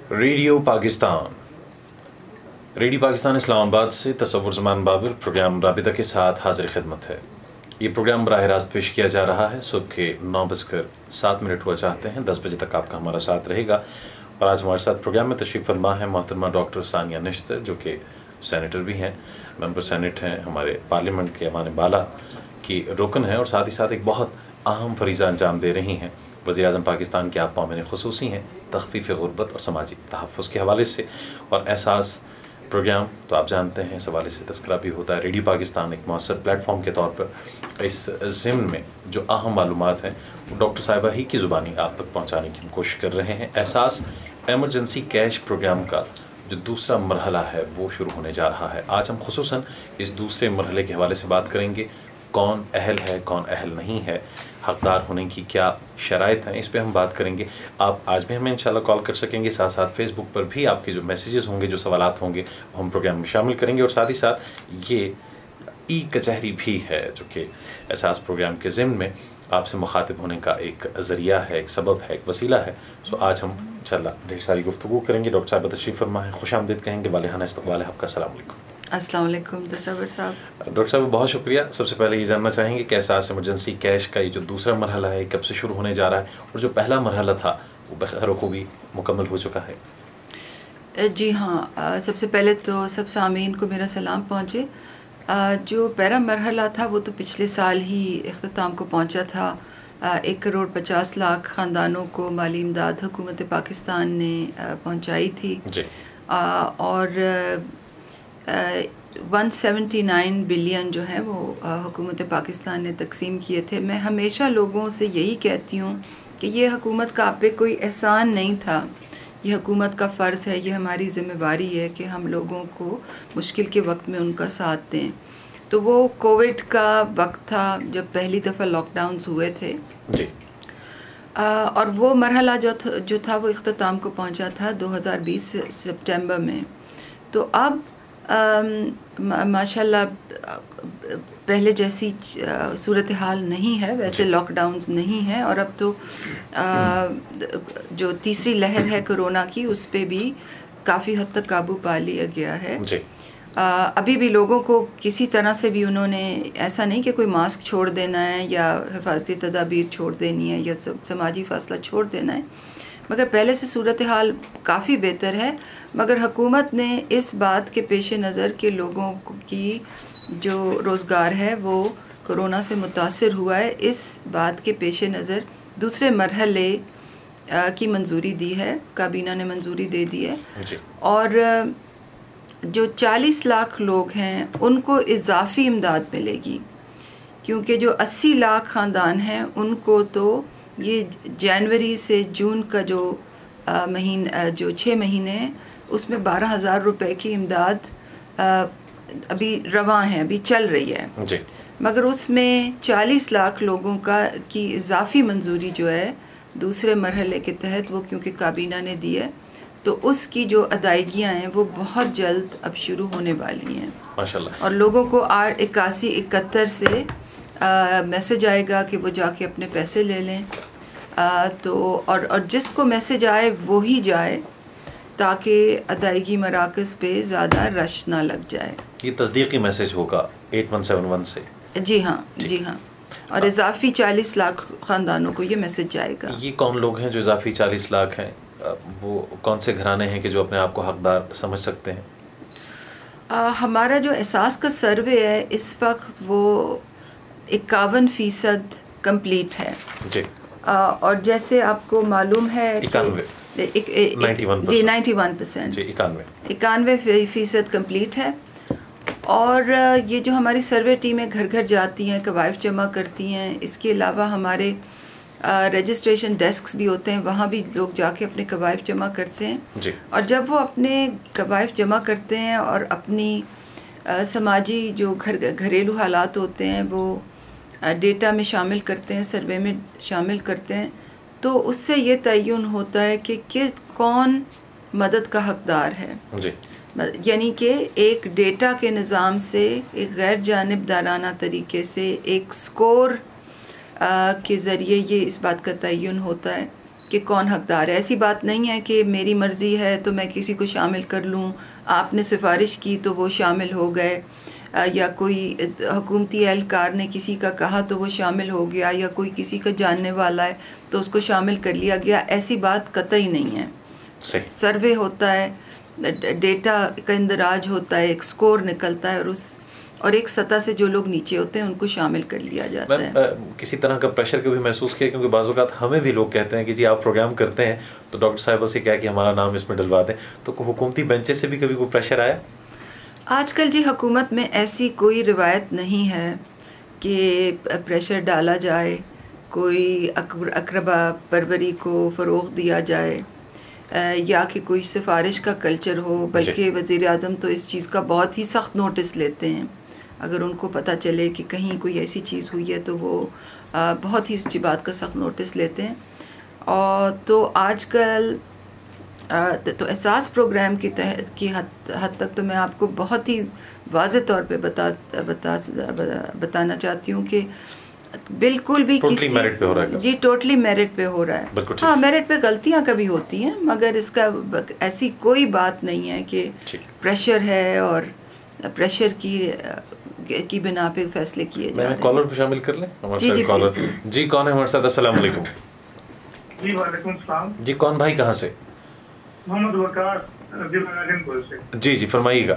Radio Pakistan Islamabad से तसव्वुर ज़मान Babar programme राबिता के साथ हाजिर खिदमत है। ये प्रोग्राम बराह रास्त पेश किया जा रहा है। सुबह के 9:07 हुआ चाहते हैं, 10 बजे तक आपका हमारा साथ रहेगा। और आज हमारे साथ प्रोग्राम में तशरीफ़ फरमा है मोहतरमा डॉक्टर सानिया नश्तर, जो कि सेनेटर भी हैं, मेंबर सेनेट हैं, हमारे पार्लियामेंट के ऐवान बाला की रुकन हैं और साथ ही साथ एक बहुत अहम फरीज़ा अंजाम दे रही हैं। वज़ीर-ए-आज़म पाकिस्तान के आप मामले ख़ुसूसी हैं तख़फ़ीफ़ ग़ुरबत और समाजी तहफ़्फ़ुज़ के हवाले से। और एहसास प्रोग्राम तो आप जानते हैं, इस हवाले से तस्करा भी होता है। रेडियो पाकिस्तान एक मौसर प्लेटफॉर्म के तौर पर इस ज़िम्न में जो अहम मालूमात हैं वो डॉक्टर साहिबा ही की ज़ुबानी आप तक पहुँचाने की हम कोशिश कर रहे हैं। एहसास एमरजेंसी कैश प्रोग्राम का जो दूसरा मरहला है वो शुरू होने जा रहा है। आज हम ख़ुसूसन इस दूसरे मरहले के हवाले से बात करेंगे। कौन अहल है, कौन अहल नहीं है, हकदार होने की क्या शराइत हैं, इस पे हम बात करेंगे। आप आज भी हमें इंशाल्लाह कॉल कर सकेंगे। साथ साथ फेसबुक पर भी आपके जो मैसेजेस होंगे, जो सवालात होंगे, वो हम प्रोग्राम में शामिल करेंगे। और साथ ही साथ ये ई कचहरी भी है, जो कि एहसास प्रोग्राम के ज़िम्न में आपसे मुखातिब होने का एक ज़रिया है, एक सबब है, एक वसीला है। सो आज हम इंशाल्लाह ढेर सारी गुफ्तगू करेंगे। डॉक्टर साहब तशरीफ़ फरमा है, खुशामदीद कहेंगे, वालेहाना इस्तक़बाल है आपका। अस्सलाम वालेकुम। अस्सलाम वालेकुम तसव्वुर साहब। डॉक्टर साहब बहुत शुक्रिया। सबसे पहले ये जानना चाहेंगे कि एहसास एमरजेंसी कैश का ये जो दूसरा मरहला है कब से शुरू होने जा रहा है, और जो पहला मरहला था वो बखैर खूबी मुकम्मल हो चुका है? जी हाँ, सबसे पहले तो सब सामीन को मेरा सलाम पहुँचे। जो पहला मरहला था वो तो पिछले साल ही इख्तिताम को पहुँचा था। 1,50,00,000 ख़ानदानों को माली इमदाद हुकूमत पाकिस्तान ने पहुँचाई थी जी। और 179 बिलियन जो है वो हुकूमत पाकिस्तान ने तकसीम किए थे। मैं हमेशा लोगों से यही कहती हूँ कि ये हुकूमत का आप पे कोई एहसान नहीं था, ये हुकूमत का फ़र्ज़ है, ये हमारी ज़िम्मेवारी है कि हम लोगों को मुश्किल के वक्त में उनका साथ दें। तो वो कोविड का वक्त था जब पहली दफ़ा लॉकडाउन्स हुए थे जी। और वो मरहला जो था वो इख्तिताम को पहुँचा था 2020 सितंबर में। तो अब माशाल्लाह पहले जैसी सूरत हाल नहीं है, वैसे लॉकडाउन्स नहीं है। और अब तो जो तीसरी लहर है कोरोना की, उस पे भी काफ़ी हद तक काबू पा लिया गया है जी। अभी भी लोगों को किसी तरह से भी उन्होंने ऐसा नहीं कि कोई मास्क छोड़ देना है या हिफाजती तदाबीर छोड़ देनी है या समाजी फासला छोड़ देना है, मगर पहले से सूरत हाल काफ़ी बेहतर है। मगर हुकूमत ने इस बात के पेश नज़र के लोगों की जो रोज़गार है वो कोरोना से मुतासर हुआ है, इस बात के पेश नज़र दूसरे मरहले की मंजूरी दी है, काबीना ने मंजूरी दे दी है। और जो 40 लाख लोग हैं उनको इजाफ़ी इमदाद मिलेगी, क्योंकि जो 80 लाख ख़ानदान हैं उनको तो ये जनवरी से जून का जो जो 6 महीने हैं उसमें 12,000 रुपये की इमदाद अभी रवां है, अभी चल रही है जी। मगर उसमें 40 लाख लोगों की इजाफ़ी मंजूरी जो है दूसरे मरहले के तहत, वो क्योंकि काबीना ने दी है, तो उसकी जो अदायगियाँ हैं वो बहुत जल्द अब शुरू होने वाली हैं माशाल्लाह। और लोगों को 81-71 से मैसेज आएगा कि वो जाके अपने पैसे ले लें। तो और जिसको मैसेज आए वो ही जाए, ताकि अदायगी मराकज़ पे ज़्यादा रश ना लग जाए। ये तस्दीकी मैसेज होगा 8171 से? जी हाँ, जी हाँ। और इजाफ़ी 40 लाख ख़ानदानों को ये मैसेज जाएगा। ये कौन लोग हैं जो इजाफ़ी 40 लाख हैं? वो कौन से घराने हैं कि जो अपने आप को हकदार समझ सकते हैं? हमारा जो एहसास का सर्वे है इस वक्त वो 51% कंप्लीट है जी। और जैसे आपको मालूम है 91% जी, 91% कंप्लीट है। और ये जो हमारी सर्वे टीमें घर घर जाती हैं, कवायफ जमा करती हैं, इसके अलावा हमारे रजिस्ट्रेशन डेस्क्स भी होते हैं, वहाँ भी लोग जाके अपने कवायफ जमा करते हैं जी। और जब वो अपने कवायफ जमा करते हैं और अपनी समाजी जो घरेलू हालात होते हैं वो डेटा में शामिल करते हैं, सर्वे में शामिल करते हैं, तो उससे ये तयन होता है कि कौन मदद का हकदार है जी। यानी कि एक डेटा के निज़ाम से, एक गैर जानिबदाराना तरीके से, एक स्कोर के ज़रिए ये इस बात का तयन होता है कि कौन हकदार है। ऐसी बात नहीं है कि मेरी मर्ज़ी है तो मैं किसी को शामिल कर लूँ, आपने सिफारिश की तो वो शामिल हो गए, या कोई हुकूमती एहलकार ने किसी का कहा तो वो शामिल हो गया, या कोई किसी का जानने वाला है तो उसको शामिल कर लिया गया। ऐसी बात कतई नहीं है। सर्वे होता है, डेटा का इंदराज होता है, एक स्कोर निकलता है और एक सतह से जो लोग नीचे होते हैं उनको शामिल कर लिया जाता है। किसी तरह का प्रेशर कभी महसूस किया? क्योंकि बाज़ औक़ात हमें भी लोग कहते हैं कि जी आप प्रोग्राम करते हैं तो डॉक्टर साहिबा से क्या कि हमारा नाम इसमें डलवा दें, तो हुकूमती बेंचेस से भी कभी कोई प्रेशर आया? आजकल जी हुकूमत में ऐसी कोई रिवायत नहीं है कि प्रेशर डाला जाए, कोई अक़रबा परवरी को फ़रोग़ दिया जाए, या कि कोई सिफारिश का कल्चर हो, बल्कि वज़ीर आज़म तो इस चीज़ का बहुत ही सख्त नोटिस लेते हैं। अगर उनको पता चले कि कहीं कोई ऐसी चीज़ हुई है तो वो बहुत ही इस बात का सख्त नोटिस लेते हैं। और तो आजकल तो एहसास प्रोग्राम की हद तक तो मैं आपको बहुत ही वाज़ेह तौर पे बताना चाहती हूँ कि बिल्कुल भी किसी मेरिट पे हो रहा है। जी टोटली मेरिट पे हो रहा है। हाँ, मेरिट पे गलतियाँ कभी होती हैं, मगर इसका ऐसी कोई बात नहीं है कि प्रेशर है और प्रेशर की बिना पे फैसले किए जा रहे हैं। कॉलर को शामिल कर लें हमारे साथ। कॉलर जी कौन है हमारे साथ? अस्सलाम वालेकुम। जी वालेकुम सलाम। जी कौन भाई, कहाँ से? मोहम्मद वकार जिला राजनपुर से। जी जी फरमाइएगा।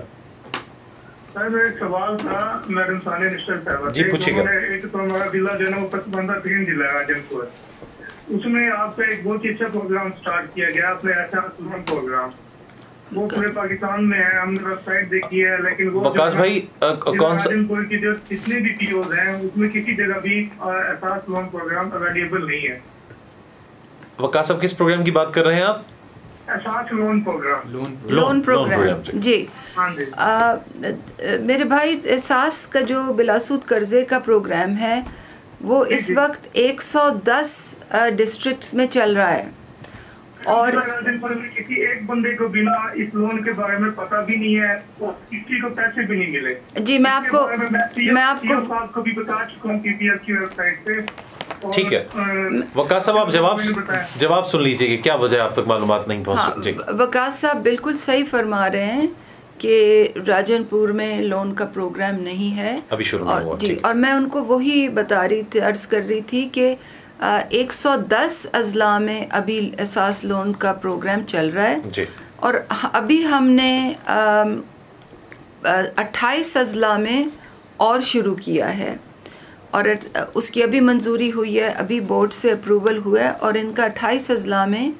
सर मेरा एक सवाल था मैडम सानिया निश्चल साहब जी पूछिएगा। एक तो हमारा जिला जो है वो पसमानदा तरीन जिला है राजनपुर, उसमें आपका एक बहुत ही अच्छा प्रोग्राम स्टार्ट किया गया, आपने अच्छा प्रोग्राम, वो पूरे पाकिस्तान में है, हमने वेबसाइट देखी है, लेकिन वो वकास भाई कौन सा राजनपुर की जो जितने भी पीओज हैं उसमें किसी जगह भी एहसास लोन प्रोग्राम अवेलेबल नहीं है। वकास साहब किस प्रोग्राम की बात कर रहे हैं आप? Ehsaas loan program. Loan program जी। हाँ जी। मेरे भाई एहसास का जो बिलासूद कर्जे का प्रोग्राम है वो इस वक्त 110 डिस्ट्रिक्ट्स में चल रहा है, और किसी एक बंदे को बिना इस लोन के बारे में पता भी नहीं है और किसी को पैसे भी नहीं मिले। जी मैं आपको भी बता चुका हूँ पीपीएस की वेबसाइट पे। ठीक है वकास साहब, आप जवाब सुन लीजिए कि क्या वजह आप तक मालूमात नहीं पहुँच। जी वकास साहब बिल्कुल सही फरमा रहे हैं कि राजनपुर में लोन का प्रोग्राम नहीं है, अभी शुरू नहीं हुआ। जी, और मैं उनको वही बता रही थी, अर्ज कर रही थी कि 110 अजला में अभी एहसास लोन का प्रोग्राम चल रहा है जी। और अभी हमने 28 अजला में और शुरू किया है, और उसकी अभी मंजूरी हुई है, अभी बोर्ड से अप्रूवल हुआ है, और इनका 28 अजला में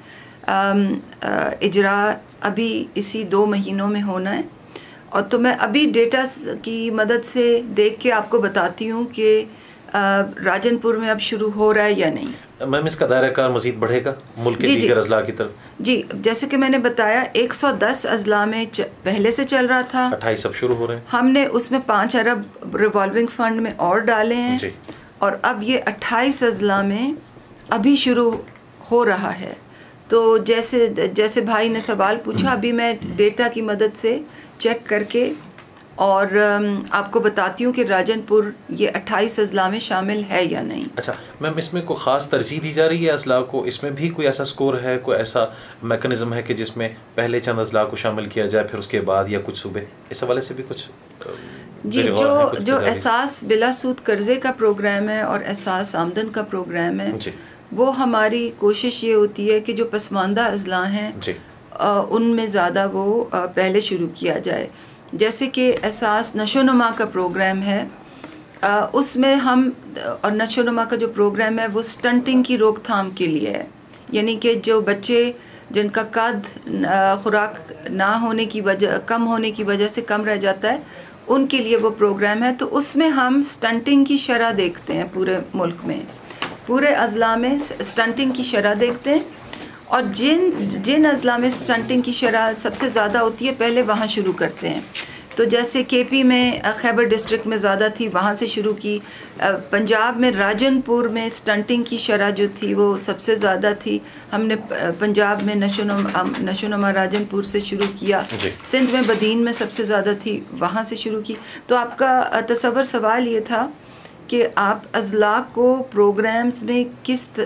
इजरा अभी इसी 2 महीनों में होना है। और तो मैं अभी डेटा की मदद से देख के आपको बताती हूँ कि राजनपुर में अब शुरू हो रहा है या नहीं। मैम इसका दायरा कार मज़ीद बढ़ेगा मुल्क के दीगर अजला की तरफ? जी, जैसे कि मैंने बताया 110 अजला में पहले से चल रहा था, 28 अब शुरू हो रहे हैं। हमने उसमें 5 अरब रिवॉल्विंग फंड में और डाले हैं जी। और अब ये 28 अजला में अभी शुरू हो रहा है। तो जैसे भाई ने सवाल पूछा, अभी मैं डेटा की मदद से चेक करके और आपको बताती हूँ कि राजनपुर ये 28 अजला में शामिल है या नहीं। अच्छा मैम, इसमें कोई ख़ास तरजीह दी जा रही है अजला को? इसमें भी कोई ऐसा स्कोर है, कोई ऐसा मैकेनिज़्म है कि जिसमें पहले चंद अजला को शामिल किया जाए फिर उसके बाद, या कुछ सूबे, इस हवाले से भी कुछ? जी, जो एहसास बिलासूद कर्जे का प्रोग्राम है और एहसास आमदन का प्रोग्राम है, वो हमारी कोशिश ये होती है कि जो पसमानदा अजला हैं उनमें ज़्यादा वो पहले शुरू किया जाए। जैसे कि एहसास नशोनुमा का प्रोग्राम है, उसमें हम, और नशोनुमा का जो प्रोग्राम है वो स्टंटिंग की रोकथाम के लिए है, यानी कि जो बच्चे जिनका कद खुराक ना होने की वजह, कम होने की वजह से कम रह जाता है, उनके लिए वो प्रोग्राम है। तो उसमें हम स्टंटिंग की शरह देखते हैं, पूरे मुल्क में, पूरे अजला में स्टंटिंग की शरह देखते हैं, और जिन अजला में स्टंटिंग की शरह सबसे ज़्यादा होती है पहले वहाँ शुरू करते हैं। तो जैसे केपी में, खैबर डिस्ट्रिक्ट में ज़्यादा थी, वहाँ से शुरू की। पंजाब में राजनपुर में स्टंटिंग की शरह जो थी वो सबसे ज़्यादा थी, हमने पंजाब में नशोनुमा राजनपुर से शुरू किया। सिंध में बदीन में सबसे ज़्यादा थी, वहाँ से शुरू की। तो आपका तसव्वुर सवाल ये था कि आप अजला को प्रोग्राम्स में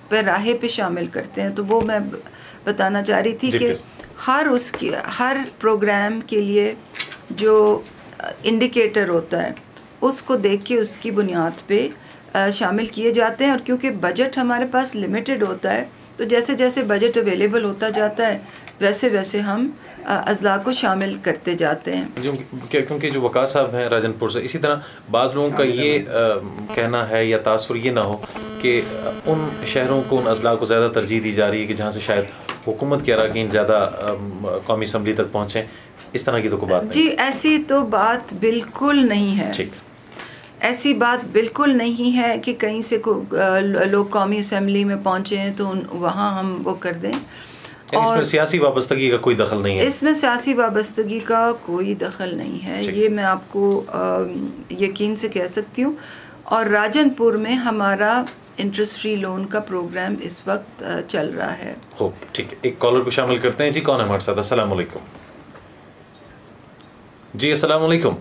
पैराहे पे शामिल करते हैं। तो वो मैं बताना चाह रही थी कि हर प्रोग्राम के लिए जो इंडिकेटर होता है उसको देख के उसकी बुनियाद पे शामिल किए जाते हैं। और क्योंकि बजट हमारे पास लिमिटेड होता है तो जैसे जैसे बजट अवेलेबल होता जाता है वैसे वैसे हम अज़ला को शामिल करते जाते हैं। क्योंकि जो वक़ार साहब हैं राजनपुर से, इसी तरह बाज़ लोगों का ये कहना है या तासुर ये ना हो कि उन शहरों को, उन अज़ला को ज़्यादा तरजीह दी जा रही है कि जहाँ से शायद हुकूमत के अरकान ज़्यादा कौमी असम्बली तक पहुँचें। इस तरह की तो कोई बात नहीं। जी, ऐसी तो बात बिल्कुल नहीं है। ठीक, ऐसी बात बिल्कुल नहीं है कि कहीं से लोग कौमी असम्बली में पहुँचे हैं तो वहाँ हम वो कर दें। और इसमें सियासी वाबस्तगी का कोई दखल नहीं है। इसमें सियासी वाबस्तगी का कोई दखल नहीं है, ये मैं आपको यकीन से कह सकती हूँ। और राजनपुर में हमारा इंटरेस्ट फ्री लोन का प्रोग्राम इस वक्त चल रहा है। हो, ठीक है, एक कॉलर को शामिल करते हैं। जी, कौन है हमारे साथ? अस्सलाम वालेकुम। जी, अस्सलाम वालेकुम,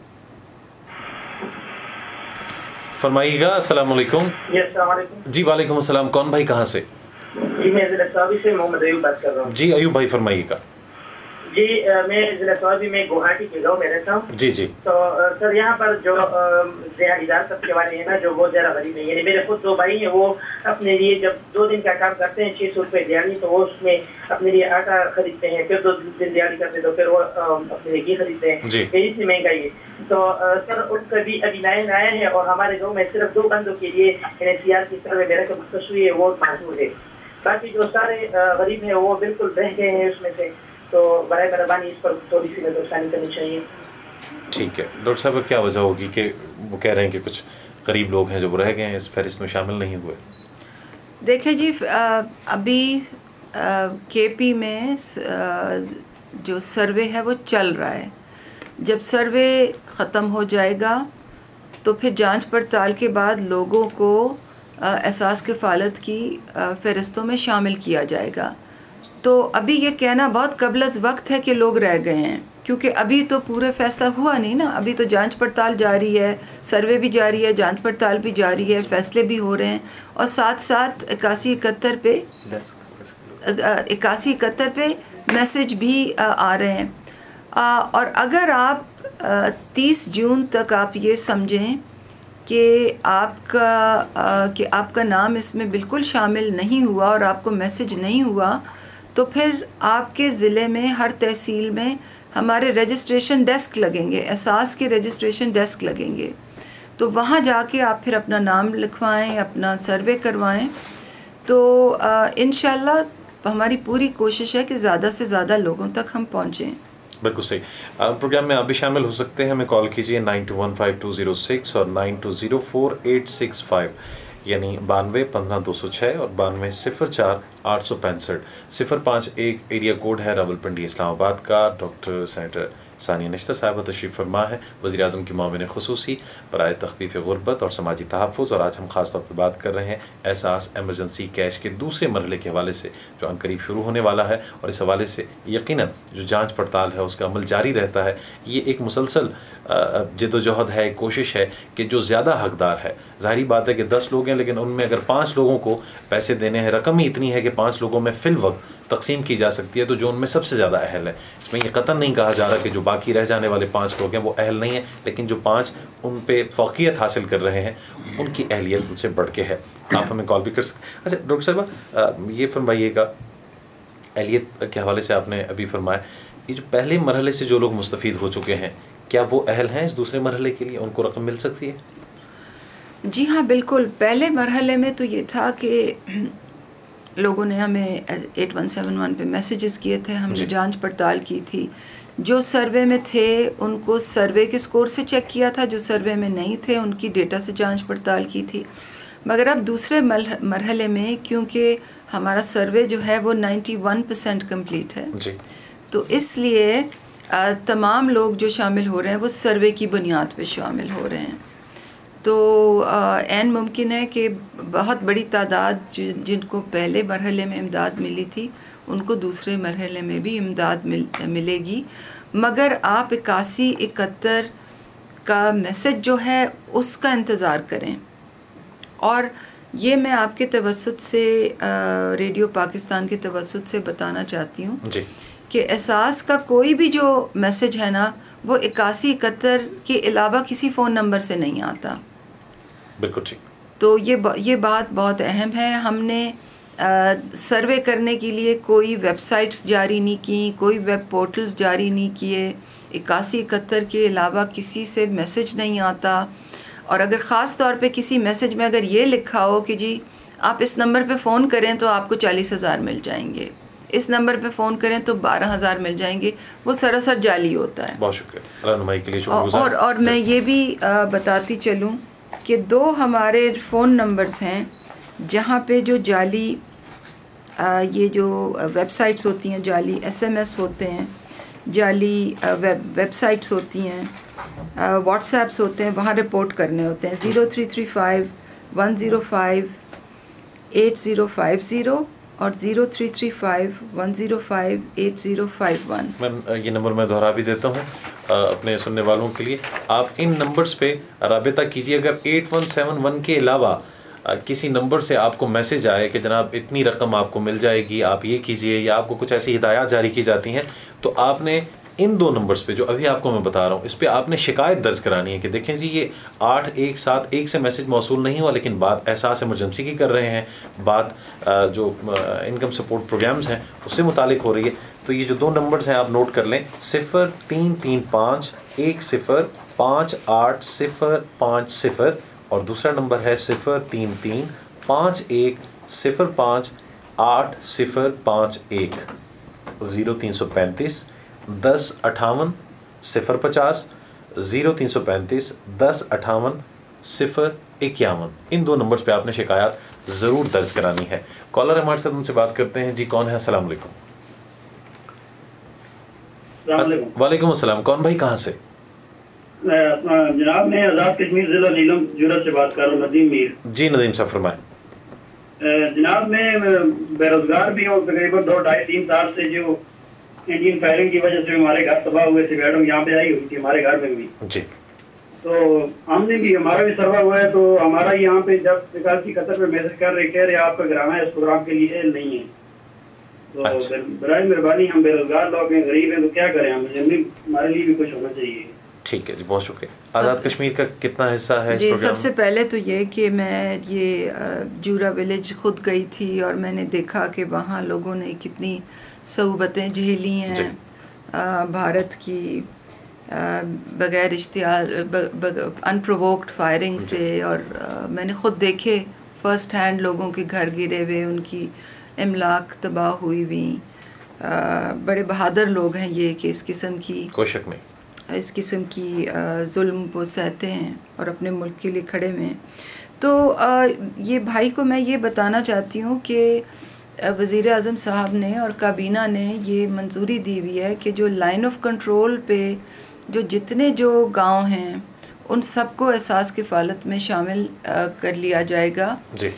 फरमाइएगा। अस्सलाम वालेकुम। जी, वालेकुम अस्सलाम। कौन भाई, कहाँ से? जी, मैं ज़िला स्वाबी से मोहम्मद अयूब बात कर रहा हूँ। जी, अयूब भाई फरमाइएगा। जी, मैं ज़िला स्वाबी में गुवाहाटी के गाँव में रहता हूँ। जी जी। तो सर, यहाँ पर जो दिहाड़ीदार सबके वाले हैं ना, जो बहुत ज़्यादा गरीब है, यानी मेरे खुद 2 भाई हैं, वो अपने लिए जब 2 दिन का काम करते हैं 600 रुपये दिहाड़ी, तो वो उसमें अपने लिए आटा खरीदते हैं, फिर 2 दिन दिहाड़ी करते हैं तो फिर वो अपने लिए घी खरीदते हैं। फिर इतनी महंगाई है। तो सर, उनका भी अभी नया आया है और हमारे गाँव में सिर्फ 2 बंदों के लिए NCR की सर्वे में रकम खर्च हुई है, वो मौजूद है। बाकी जो सारे गरीब हैं वो बिल्कुल रह गए हैं उसमें से। तो बराए मेहरबानी इस पर थोड़ी सी नज़रसानी करनी चाहिए। ठीक है डॉक्टर साहब, क्या वजह होगी कि वो कह रहे हैं कि कुछ गरीब लोग हैं जो रह गए हैं, इस फहरिस्त में शामिल नहीं हुए? देखिए जी, अभी KP में जो सर्वे है वो चल रहा है। जब सर्वे ख़त्म हो जाएगा तो फिर जांच पड़ताल के बाद लोगों को एहसास किफ़ालत की फ़हरिस्तों में शामिल किया जाएगा। तो अभी ये कहना बहुत कबलज़ वक्त है कि लोग रह गए हैं, क्योंकि अभी तो पूरे फ़ैसला हुआ नहीं ना। अभी तो जांच पड़ताल जारी है, सर्वे भी जारी है, जांच पड़ताल भी जारी है, फ़ैसले भी हो रहे हैं। और साथ साथ 81-71 पे मैसेज भी आ रहे हैं। और अगर आप 30 जून तक आप ये समझें कि आपका नाम इसमें बिल्कुल शामिल नहीं हुआ और आपको मैसेज नहीं हुआ, तो फिर आपके ज़िले में हर तहसील में हमारे रजिस्ट्रेशन डेस्क लगेंगे, एहसास के रजिस्ट्रेशन डेस्क लगेंगे। तो वहाँ जाके आप फिर अपना नाम लिखवाएं, अपना सर्वे करवाएं। तो इंशाल्लाह हमारी पूरी कोशिश है कि ज़्यादा से ज़्यादा लोगों तक हम पहुँचें। बिल्कुल सही। प्रोग्राम में आप भी शामिल हो सकते हैं, हमें कॉल कीजिए 9215-206 और 9204-865, यानी 92-15-206 और 92-04-865। 051 एरिया कोड है रावलपिंडी इस्लामाबाद का। डॉक्टर सेनेटर सानिया नश्ता साहिबा तशरीफ़ फरमा है, वज़ीर आज़म की मुआविन ख़ुसूसी बराए तख़फ़ीफ़ ग़ुरबत और समाजी तहफ़्फ़ुज़। और आज हम ख़ास तौर पर बात कर रहे हैं एहसास एमरजेंसी कैश के दूसरे मरहले के हवाले से, जो अनकरीब शुरू होने वाला है। और इस हवाले से यकीनन जो जांच पड़ताल है उसका अमल जारी रहता है। ये एक मुसलसल जद्दोजहद है, कोशिश है कि जो ज़्यादा हकदार है, ज़ाहिरी बात है कि 10 लोग हैं, लेकिन उनमें अगर 5 लोगों को पैसे देने हैं, रकम ही इतनी है कि 5 लोगों में फ़िल वक्त तकसीम की जा सकती है, तो जो उनमें सबसे ज़्यादा अहल है, इसमें यह कतन नहीं कहा जा रहा कि जो बाकी रह जाने वाले 5 लोग हैं वो अहल नहीं है, लेकिन जो 5 उन पे फ़ौक़ियत हासिल कर रहे हैं उनकी अहलियत उनसे बढ़ के है। आप हमें कॉल भी कर सकते। अच्छा डॉक्टर साहब, ये फरमाइएगा, अहलियत के हवाले से आपने अभी फरमाया, ये जो पहले मरहले से जो लोग मुस्तफ़ीद हो चुके हैं, क्या वो अहल हैं इस दूसरे मरहले के लिए? उनको रकम मिल सकती है? जी हाँ, बिल्कुल। पहले मरहले में तो ये था कि लोगों ने हमें 8171 पे मैसेजेस किए थे, हमने जांच पड़ताल की थी। जो सर्वे में थे उनको सर्वे के स्कोर से चेक किया था, जो सर्वे में नहीं थे उनकी डेटा से जांच पड़ताल की थी। मगर अब दूसरे मरहले में क्योंकि हमारा सर्वे जो है वो 91% कंप्लीट है जी, तो इसलिए तमाम लोग जो शामिल हो रहे हैं वो सर्वे की बुनियाद पे शामिल हो रहे हैं। तो ऐन मुमकिन है कि बहुत बड़ी तादाद जिनको पहले मरहले में इमदाद मिली थी उनको दूसरे मरहले में भी इमदाद मिलेगी। मगर आप 81-71 का मैसेज जो है उसका इंतज़ार करें। और ये मैं आपके तवस्सुत से रेडियो पाकिस्तान के तवस्सुत से बताना चाहती हूँ कि एहसास का कोई भी जो मैसेज है ना, वो 8171 के अलावा किसी फ़ोन नंबर से नहीं आता। बिल्कुल ठीक। तो ये बात बहुत अहम है। हमने सर्वे करने के लिए कोई वेबसाइट्स जारी नहीं की, कोई वेब पोर्टल्स जारी नहीं किए। 8171 के अलावा किसी से मैसेज नहीं आता। और अगर ख़ास तौर पे किसी मैसेज में अगर ये लिखा हो कि जी आप इस नंबर पे फ़ोन करें तो आपको 40,000 मिल जाएंगे, इस नंबर पे फ़ोन करें तो 12,000 मिल जाएंगे, वो सरासर जाली होता है। बहुत शुक्रिया रहनुमाई के लिए। और मैं ये भी बताती चलूँ कि 2 हमारे फ़ोन नंबर्स हैं जहाँ पे जो जाली ये जो वेबसाइट्स होती हैं, जाली SMS होते हैं, जाली वेबसाइट्स होती हैं, व्हाट्सएप्स होते हैं, वहाँ रिपोर्ट करने होते हैं। 0335 105 8050 और 0335 105 8051। मैम ये नंबर मैं दोहरा भी देता हूँ अपने सुनने वालों के लिए। आप इन नंबर्स पे राबिता कीजिए। अगर 8171 के अलावा किसी नंबर से आपको मैसेज आए कि जनाब इतनी रकम आपको मिल जाएगी, आप ये कीजिए, या आपको कुछ ऐसी हिदायत जारी की जाती हैं, तो आपने इन 2 नंबर्स पे जो अभी आपको मैं बता रहा हूँ, इस पे आपने शिकायत दर्ज करानी है कि देखें जी ये 8171 से मैसेज मौसूल नहीं हुआ, लेकिन बात एहसास इमरजेंसी की कर रहे हैं, बात जो इनकम सपोर्ट प्रोग्राम्स हैं उससे मुतालिक हो रही है। तो ये जो 2 नंबर्स हैं आप नोट कर लें, 0335 10585050 और दूसरा नंबर है 033 5105 8051 0335 1058 050 0335 1058 051। इन 2 नंबर्स पे आपने शिकायत ज़रूर दर्ज करानी है। कॉलर हमारे साथ, उनसे बात करते हैं। जी कौन है? अस्सलाम वालेकुम। वालेकुम अस्सलाम। कौन भाई, कहाँ से? जनाब मैं आज़ाद कश्मीर जिला नीलम जूरत से बात कर रहा हूँ, नदीम मीर। जी नदीम साहब फरमाएं। जनाब मैं बेरोजगार भी हूँ, तकरीबन 2-2.5-3 साल से जो इंडियन फायरिंग की वजह से हमारे घर तबाह हुए थे, मैडम यहाँ पे आई हुई थी हमारे घर में भी जी। तो हमने भी, हमारा भी सर्वा हुआ है। तो हमारा यहाँ पे जब निकाल की कतर पे मैसेज कर रहे, कह रहे आपका ग्रामा इस प्रोग्राम के लिए नहीं है। तो बराए मेहरबानी, हम बेरोजगार लोग हैं, गरीब हैं, तो क्या करें हम, हमारे लिए भी कुछ होना चाहिए। ठीक है जी, बहुत शुक्रिया। आज़ाद कश्मीर का कितना हिस्सा है जी? सबसे पहले तो ये कि मैं ये जूरा विलेज खुद गई थी और मैंने देखा कि वहाँ लोगों ने कितनी सहुबतें झेली हैं भारत की बग़ैर इश्तिहार अनप्रोवोक्ड फायरिंग से। और मैंने ख़ुद देखे फ़र्स्ट हैंड लोगों के घर गिरे हुए, उनकी इमलाक तबाह हुई हुई। बड़े बहादुर लोग हैं ये कि इस किस्म की, कोई शक नहीं, इस किस्म की जुल्म वो सहते हैं और अपने मुल्क के लिए खड़े में। तो ये भाई को मैं ये बताना चाहती हूँ कि वज़ीर आज़म साहब ने और काबीना ने ये मंजूरी दी हुई है कि जो लाइन ऑफ कंट्रोल पे जो जितने जो गांव हैं उन सबको एहसास किफ़ालत में शामिल कर लिया जाएगा जी।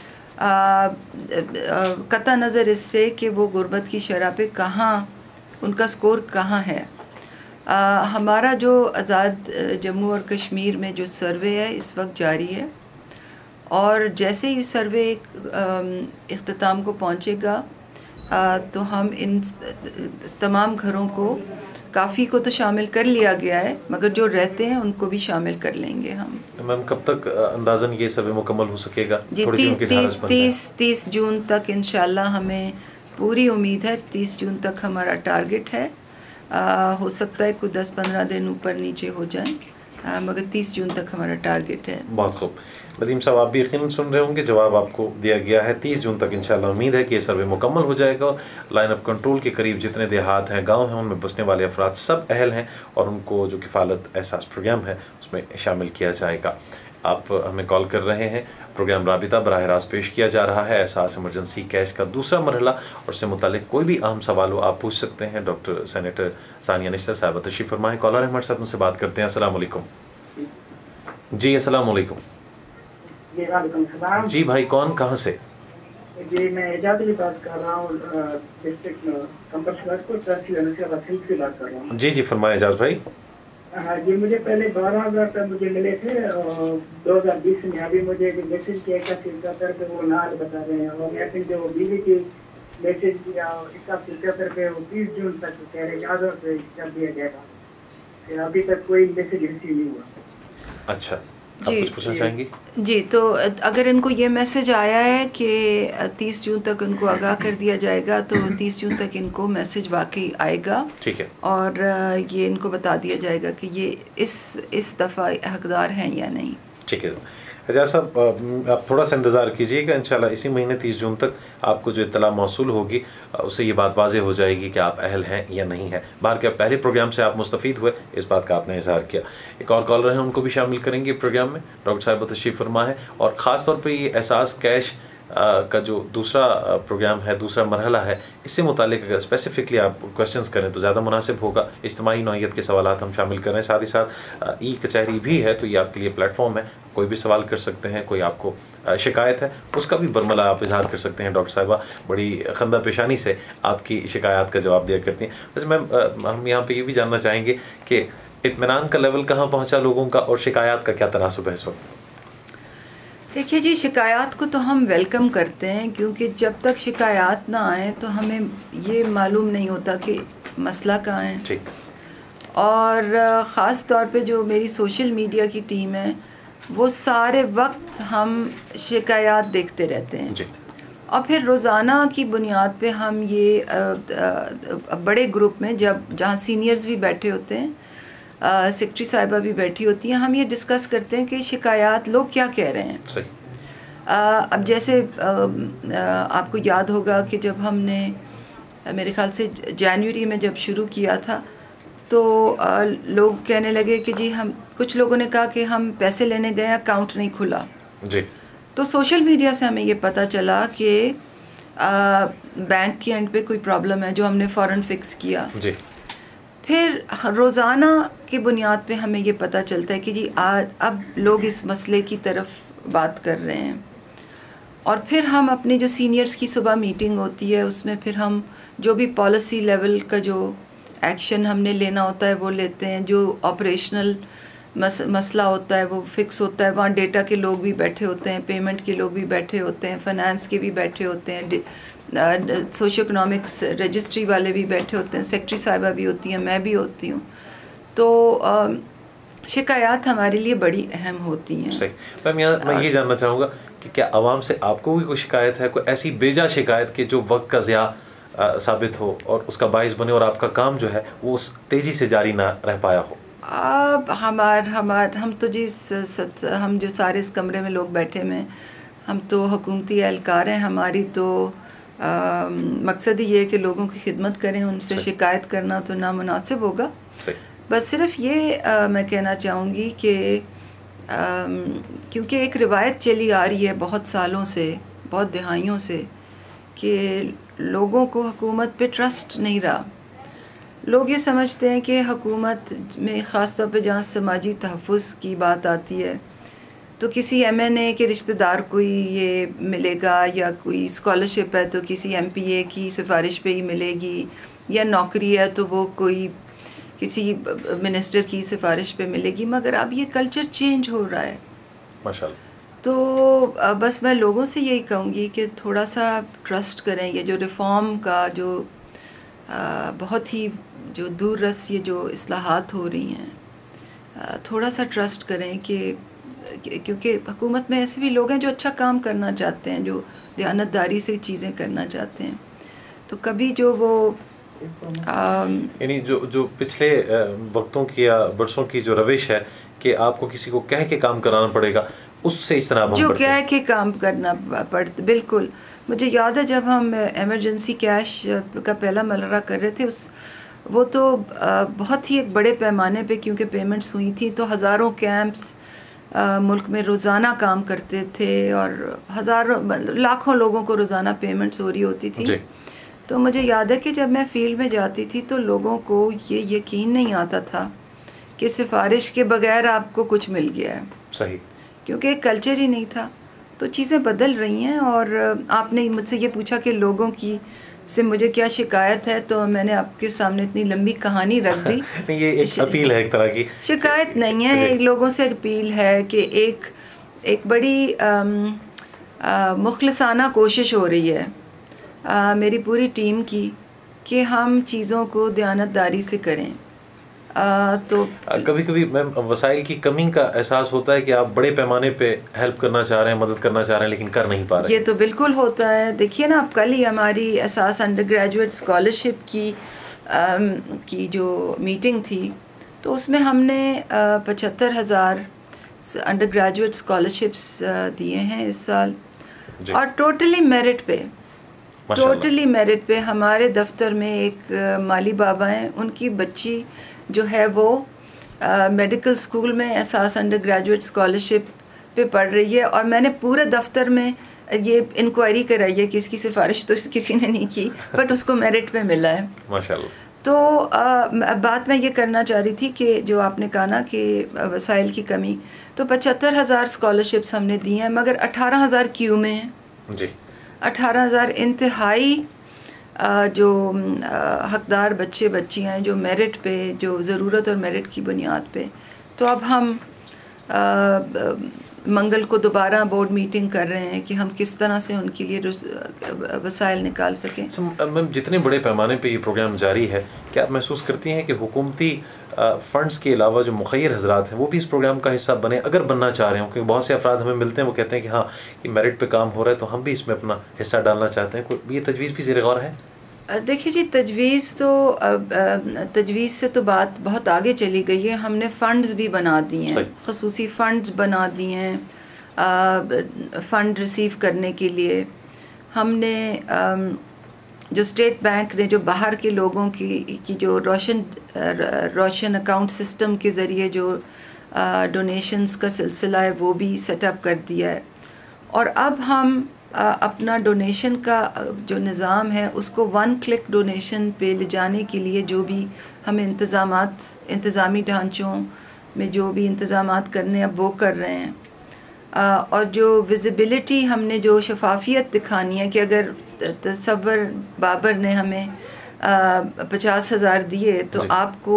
कता नज़र इससे कि वो गुर्बत की शरह पे कहाँ उनका स्कोर कहाँ है। हमारा जो आज़ाद जम्मू और कश्मीर में जो सर्वे है इस वक्त जारी है और जैसे ही सर्वे इख्तिताम को पहुंचेगा तो हम इन तमाम घरों को, काफ़ी को तो शामिल कर लिया गया है मगर जो रहते हैं उनको भी शामिल कर लेंगे हम। मैम कब तक अंदाज़न ये सर्वे मुकम्मल हो सकेगा? जी 30 जून तक इंशाल्लाह हमें पूरी उम्मीद है। 30 जून तक हमारा टारगेट है। हो सकता है कोई 10-15 दिन ऊपर नीचे हो जाए मगर 30 जून तक हमारा टारगेट है। बहुत खूब। नदीम साहब आप भी यकीनन सुन रहे होंगे, जवाब आपको दिया गया है। 30 जून तक इंशाल्लाह उम्मीद है कि ये सर्वे मुकम्मल हो जाएगा। लाइन ऑफ कंट्रोल के करीब जितने देहात हैं, गांव हैं, उनमें बसने वाले अफराद सब अहल हैं और उनको जो किफ़ालत एहसास प्रोग्राम है उसमें शामिल किया जाएगा। आप हमें कॉल कर रहे हैं। प्रोग्राम राबिता बराह रास्त पेश किया जा रहा है। एहसास इमरजेंसी कैश का दूसरा मरहला और उससे मुतालिक कोई भी अहम सवाल हो आप पूछ सकते हैं। डॉक्टर सेनेटर सानिया निश्तर साहब तशरीफ़ फरमाएं। कॉलर हमारे साथ, उनसे बात करते हैं। अस्सलाम वालेकुम। जी अस्सलाम वालेकुम। जी भाई कौन, कहाँ से? जी मैं एजाज अली बात कर रहा हूँ, डिस्ट्रिक्ट कैंपस से बात कर रहा हूँ। जी जी फरमाएं एजाज भाई। हाँ जी, मुझे पहले 12,000 रुपये मुझे मिले थे 2020 में। अभी मुझे मैसेज किया 81 पे वो नाल बता रहे हैं, और या फिर जो बिजली की मैसेज किया 81 पे वो 30 जून तक कह रहे हैं आधार पे कर दिया जाएगा, फिर अभी तक कोई मैसेज रिसीव नहीं हुआ। अच्छा, आप कुछ पूछना चाहेंगी? जी, तो अगर इनको ये मैसेज आया है कि 30 जून तक उनको आगाह कर दिया जाएगा, तो 30 जून तक इनको मैसेज वाकई आएगा। ठीक है। और ये इनको बता दिया जाएगा कि ये इस दफ़ा हकदार हैं या नहीं। ठीक है। एजाज साहब, आप थोड़ा सा इंतज़ार कीजिएगा, इंशाल्लाह इसी महीने 30 जून तक आपको जो इत्तला मौसूल होगी उससे ये बात वाज़ेह हो जाएगी कि आप अहल हैं या नहीं हैं। बाहर के पहले प्रोग्राम से आप मुस्तफ़ीद हुए, इस बात का आपने इज़हार किया। एक और कॉलर हैं, उनको भी शामिल करेंगे प्रोग्राम में। डॉक्टर साहिबा तशरीफ़ फरमा है, और ख़ास तौर पर ये एहसास कैश का जो दूसरा प्रोग्राम है, दूसरा मरहला है, इससे मुतालिक अगर स्पेसिफिकली आप क्वेश्चंस करें तो ज़्यादा मुनासिब होगा। इज्तिमाई नौइयत के सवालात हम शामिल करें, साथ ही साथ ई कचहरी भी है, तो ये आपके लिए प्लेटफॉर्म है, कोई भी सवाल कर सकते हैं। कोई आपको शिकायत है उसका भी बरमला आप इजहार कर सकते हैं। डॉक्टर साहिबा बड़ी खंदा पेशानी से आपकी शिकायत का जवाब दिया करती हैं। वैसे मैम, हम यहाँ पे ये भी जानना चाहेंगे कि इत्मीनान का लेवल कहाँ पहुँचा लोगों का, और शिकायत का क्या तनासुब है इस वक्त? देखिए जी, शिकायत को तो हम वेलकम करते हैं, क्योंकि जब तक शिकायत ना आए तो हमें ये मालूम नहीं होता कि मसला कहाँ है। ठीक। और ख़ास तौर पे जो मेरी सोशल मीडिया की टीम है, वो सारे वक्त हम शिकायत देखते रहते हैं जी। और फिर रोज़ाना की बुनियाद पे हम ये बड़े ग्रुप में जहाँ सीनियर्स भी बैठे होते हैं, सेक्रेटरी साहिबा भी बैठी होती हैं, हम ये डिस्कस करते हैं कि शिकायत लोग क्या कह रहे हैं। सही। अब जैसे आपको याद होगा कि जब हमने मेरे ख़्याल से जनवरी में जब शुरू किया था, तो लोग कहने लगे कि जी हम, कुछ लोगों ने कहा कि हम पैसे लेने गए, अकाउंट नहीं खुला। जी। तो सोशल मीडिया से हमें ये पता चला कि बैंक के एंड पे कोई प्रॉब्लम है, जो हमने फ़ौरन फिक्स किया। जी। फिर रोज़ाना की बुनियाद पे हमें ये पता चलता है कि जी आज अब लोग इस मसले की तरफ बात कर रहे हैं, और फिर हम अपने जो सीनियर्स की सुबह मीटिंग होती है, उसमें फिर हम जो भी पॉलिसी लेवल का जो एक्शन हमने लेना होता है वो लेते हैं। जो ऑपरेशनल मसला होता है वो फिक्स होता है, वहाँ डेटा के लोग भी बैठे होते हैं, पेमेंट के लोग भी बैठे होते हैं, फाइनेंस के भी बैठे होते हैं, सोशो इकोनॉमिक्स रजिस्ट्री वाले भी बैठे होते हैं, सेक्रेटरी साहिबा भी होती हैं, मैं भी होती हूँ। तो शिकायत हमारे लिए बड़ी अहम होती हैं। सही। मैम, यहाँ मैं ये जानना चाहूँगा कि क्या आवाम से आपको भी कोई शिकायत है, कोई ऐसी बेजा शिकायत कि जो वक्त का ज़िया साबित हो और उसका बाइस बने और आपका काम जो है वो तेज़ी से जारी ना रह पाया हो? अब हम तो जी हम जो सारे इस कमरे में लोग बैठे हैं, हम तो हुकूमती एहलकार हैं। हमारी तो मकसद ही ये है कि लोगों की खिदमत करें, उनसे शिकायत करना तो नामुनासिब होगा। बस सिर्फ ये मैं कहना चाहूँगी कि क्योंकि एक रिवायत चली आ रही है बहुत सालों से, बहुत दिहाइयों से, कि लोगों को हुकूमत पे ट्रस्ट नहीं रहा। लोग ये समझते हैं कि हुकूमत में ख़ास तौर पे जहाँ समाजी तहफ़्फ़ुज़ की बात आती है, तो किसी MNA के रिश्तेदार को ही ये मिलेगा, या कोई स्कॉलरशिप है तो किसी MPA की सिफारिश पे ही मिलेगी, या नौकरी है तो वो कोई किसी मिनिस्टर की सिफारिश पे मिलेगी। मगर अब ये कल्चर चेंज हो रहा है माशाल्लाह। तो बस मैं लोगों से यही कहूँगी कि थोड़ा सा ट्रस्ट करें। ये जो रिफ़ॉर्म का जो बहुत ही जो दूररस ये जो इस्लाहात हो रही हैं, थोड़ा सा ट्रस्ट करें कि क्योंकि हुकूमत में ऐसे भी लोग हैं जो अच्छा काम करना चाहते हैं, जो दयानतदारी से चीज़ें करना चाहते हैं। तो कभी जो वो यानी जो पिछले वक्तों की या बरसों की जो रविश है कि आपको किसी को कह के काम कराना पड़ेगा, उससे इस तरह जो कह के काम करना पड़ता। बिल्कुल, मुझे याद है जब हम एमरजेंसी कैश का पहला मलरा कर रहे थे, वो तो बहुत ही एक बड़े पैमाने पे क्योंकि पेमेंट्स हुई थी, तो हज़ारों कैंप्स मुल्क में रोज़ाना काम करते थे और हज़ारों लाखों लोगों को रोज़ाना पेमेंट्स हो रही होती थी। तो मुझे याद है कि जब मैं फ़ील्ड में जाती थी तो लोगों को ये यकीन नहीं आता था कि सिफारिश के बगैर आपको कुछ मिल गया है। सही। क्योंकि एक कल्चर ही नहीं था। तो चीज़ें बदल रही हैं। और आपने मुझसे ये पूछा कि लोगों की से मुझे क्या शिकायत है, तो मैंने आपके सामने इतनी लंबी कहानी रख दी। नहीं, ये एक अपील है एक तरह की, शिकायत नहीं है, एक लोगों से अपील है कि एक बड़ी मुखलिसाना कोशिश हो रही है मेरी पूरी टीम की कि हम चीज़ों को दयानतदारी से करें। तो कभी कभी मैम वसाइल की कमी का एहसास होता है कि आप बड़े पैमाने पे हेल्प करना चाह रहे हैं, मदद करना चाह रहे हैं, लेकिन कर नहीं पा रहे। ये तो बिल्कुल होता है। देखिए ना, अब कल ही हमारी एहसास अंडर ग्रेजुएट स्कॉलरशिप की जो मीटिंग थी, तो उसमें हमने 75,000 अंडर ग्रेजुएट स्कॉलरशिप्स दिए हैं इस साल, और टोटली मेरिट पे हमारे दफ्तर में एक माली बाबा हैं, उनकी बच्ची जो है वो मेडिकल स्कूल में एहसास अंडर ग्रेजुएट स्कॉलरशिप पे पढ़ रही है, और मैंने पूरे दफ्तर में ये इंक्वायरी कराई है कि इसकी सिफारिश तो किसी ने नहीं की, बट उसको मेरिट पे मिला है माशाल्लाह। तो बात मैं ये करना चाह रही थी कि जो आपने कहा ना कि वसाइल की कमी, तो 75,000 स्कॉलरशिप्स हमने दी हैं, मगर 18,000 क्यू में हैं जी। 18,000 इंतहाई जो हकदार बच्चे बच्चियाँ हैं जो मेरिट पे, जो ज़रूरत और मेरिट की बुनियाद पे। तो अब हम मंगल को दोबारा बोर्ड मीटिंग कर रहे हैं कि हम किस तरह से उनके लिए वसाइल निकाल सकें। मैम, जितने बड़े पैमाने पे ये प्रोग्राम जारी है, क्या आप महसूस करती हैं कि हुकूमती फ़ंड्स के अलावा जो मुखैर हजरात हैं वो भी इस प्रोग्राम का हिस्सा बने, अगर बनना चाह रहे हो? क्योंकि बहुत से अफराद हमें मिलते हैं, वो कहते हैं कि हाँ, ये मेरिट पे काम हो रहा है तो हम भी इसमें अपना हिस्सा डालना चाहते हैं। कोई ये तजवीज़ भी ज़ेर गौर है? देखिए जी, तजवीज़ से तो बात बहुत आगे चली गई है। हमने फ़ंड्स भी बना दिए हैं, ख़ुसूसी फ़ंड्स बना दिए हैं फ़ंड रिसीव करने के लिए। हमने जो स्टेट बैंक ने जो बाहर के लोगों की जो रोशन अकाउंट सिस्टम के ज़रिए जो डोनेशंस का सिलसिला है वो भी सेटअप कर दिया है, और अब हम अपना डोनेशन का जो निज़ाम है उसको 1 क्लिक डोनेशन पे ले जाने के लिए जो भी हमें इंतज़ामी ढांचों में जो भी इंतज़ामात करने अब वो कर रहे हैं। और जो विजिबिलिटी हमने जो शफाफियत दिखानी है कि अगर तसव्वुर बाबर ने हमें 50,000 दिए तो आपको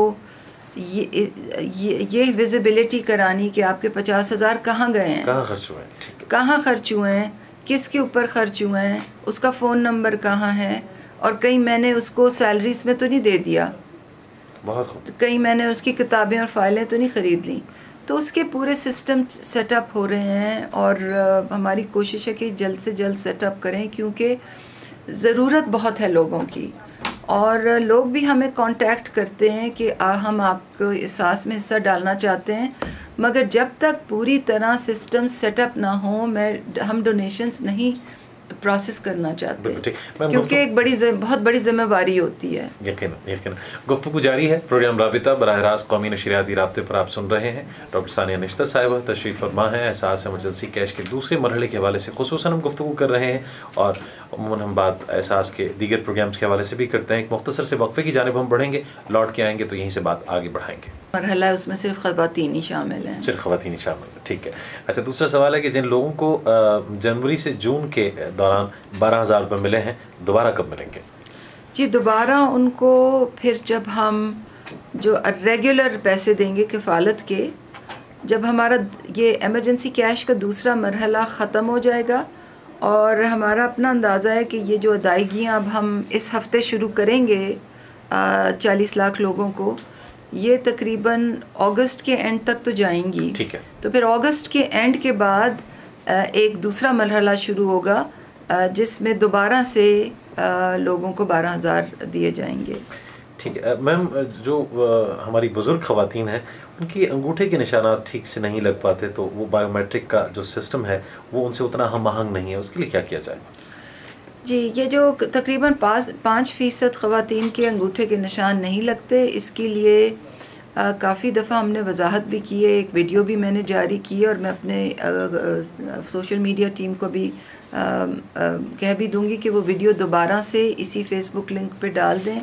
ये विजिबिलिटी करानी कि आपके 50,000 कहाँ गए हैं, कहाँ खर्च हुए हैं, किसके ऊपर खर्च हुए हैं, उसका फ़ोन नंबर कहाँ है, और कहीं मैंने उसको सैलरीज में तो नहीं दे दिया, कहीं मैंने उसकी किताबें और फाइलें तो नहीं ख़रीद ली। तो उसके पूरे सिस्टम सेटअप हो रहे हैं, और हमारी कोशिश है कि जल्द से जल्द सेटअप करें, क्योंकि ज़रूरत बहुत है लोगों की, और लोग भी हमें कांटेक्ट करते हैं कि हम आपको इस सास में हिस्सा डालना चाहते हैं, मगर जब तक पूरी तरह सिस्टम सेटअप ना हो हम डोनेशंस नहीं प्रोसेस करना चाहते, क्योंकि एक बहुत बड़ी जिम्मेवारी होती है। यकीनन गुफ्तगू जारी है। प्रोग्राम राबिता बराह रास्त कौमी नशरियाती राब्ते पर आप सुन रहे हैं। डॉक्टर सानिया निश्तर साहिबा तशरीफ़ फरमा है। एहसास एमरजेंसी कैश के दूसरे मरहले के हवाले से खुसूसन हम गुफ्तगू कर रहे हैं, और अमूमन हम बात एहसास के दीगर प्रोग्राम्स के हवाले से भी करते हैं। एक मुख्तसर से वक्फे की जानिब हम बढ़ेंगे, लौट के आएंगे तो यहीं से बात आगे बढ़ाएंगे। मरहला है उसमें सिर्फ ख़वातीन ही शामिल हैं, सिर्फ ख़वातीन ही शामिल है, ठीक है। अच्छा, दूसरा सवाल है कि जिन लोगों को जनवरी से जून के दौरान 12,000 रुपये मिले हैं, दोबारा कब मिलेंगे? जी, दोबारा उनको फिर जब हम जो रेगुलर पैसे देंगे किफ़ालत के, जब हमारा ये एमरजेंसी कैश का दूसरा मरहला ख़त्म हो जाएगा, और हमारा अपना अंदाज़ा है कि ये जो अदायगियाँ अब हम इस हफ़्ते शुरू करेंगे 40 लाख लोगों को, ये तकरीबन अगस्त के एंड तक तो जाएंगी। ठीक है। तो फिर अगस्त के एंड के बाद एक दूसरा मरहला शुरू होगा जिसमें दोबारा से लोगों को 12,000 दिए जाएंगे। ठीक है मैम, जो हमारी बुज़ुर्ग ख़वातीन हैं उनकी अंगूठे के निशानात ठीक से नहीं लग पाते, तो वो बायोमेट्रिक का जो सिस्टम है वो उनसे उतना हम आहंग नहीं है, उसके लिए क्या किया जाए? जी, ये जो तकरीबन 5% ख़वातीन के अंगूठे के निशान नहीं लगते, इसके लिए काफ़ी दफ़ा हमने वजाहत भी की है, एक वीडियो भी मैंने जारी की है, और मैं अपने सोशल मीडिया टीम को भी कह भी दूंगी कि वो वीडियो दोबारा से इसी फेसबुक लिंक पे डाल दें।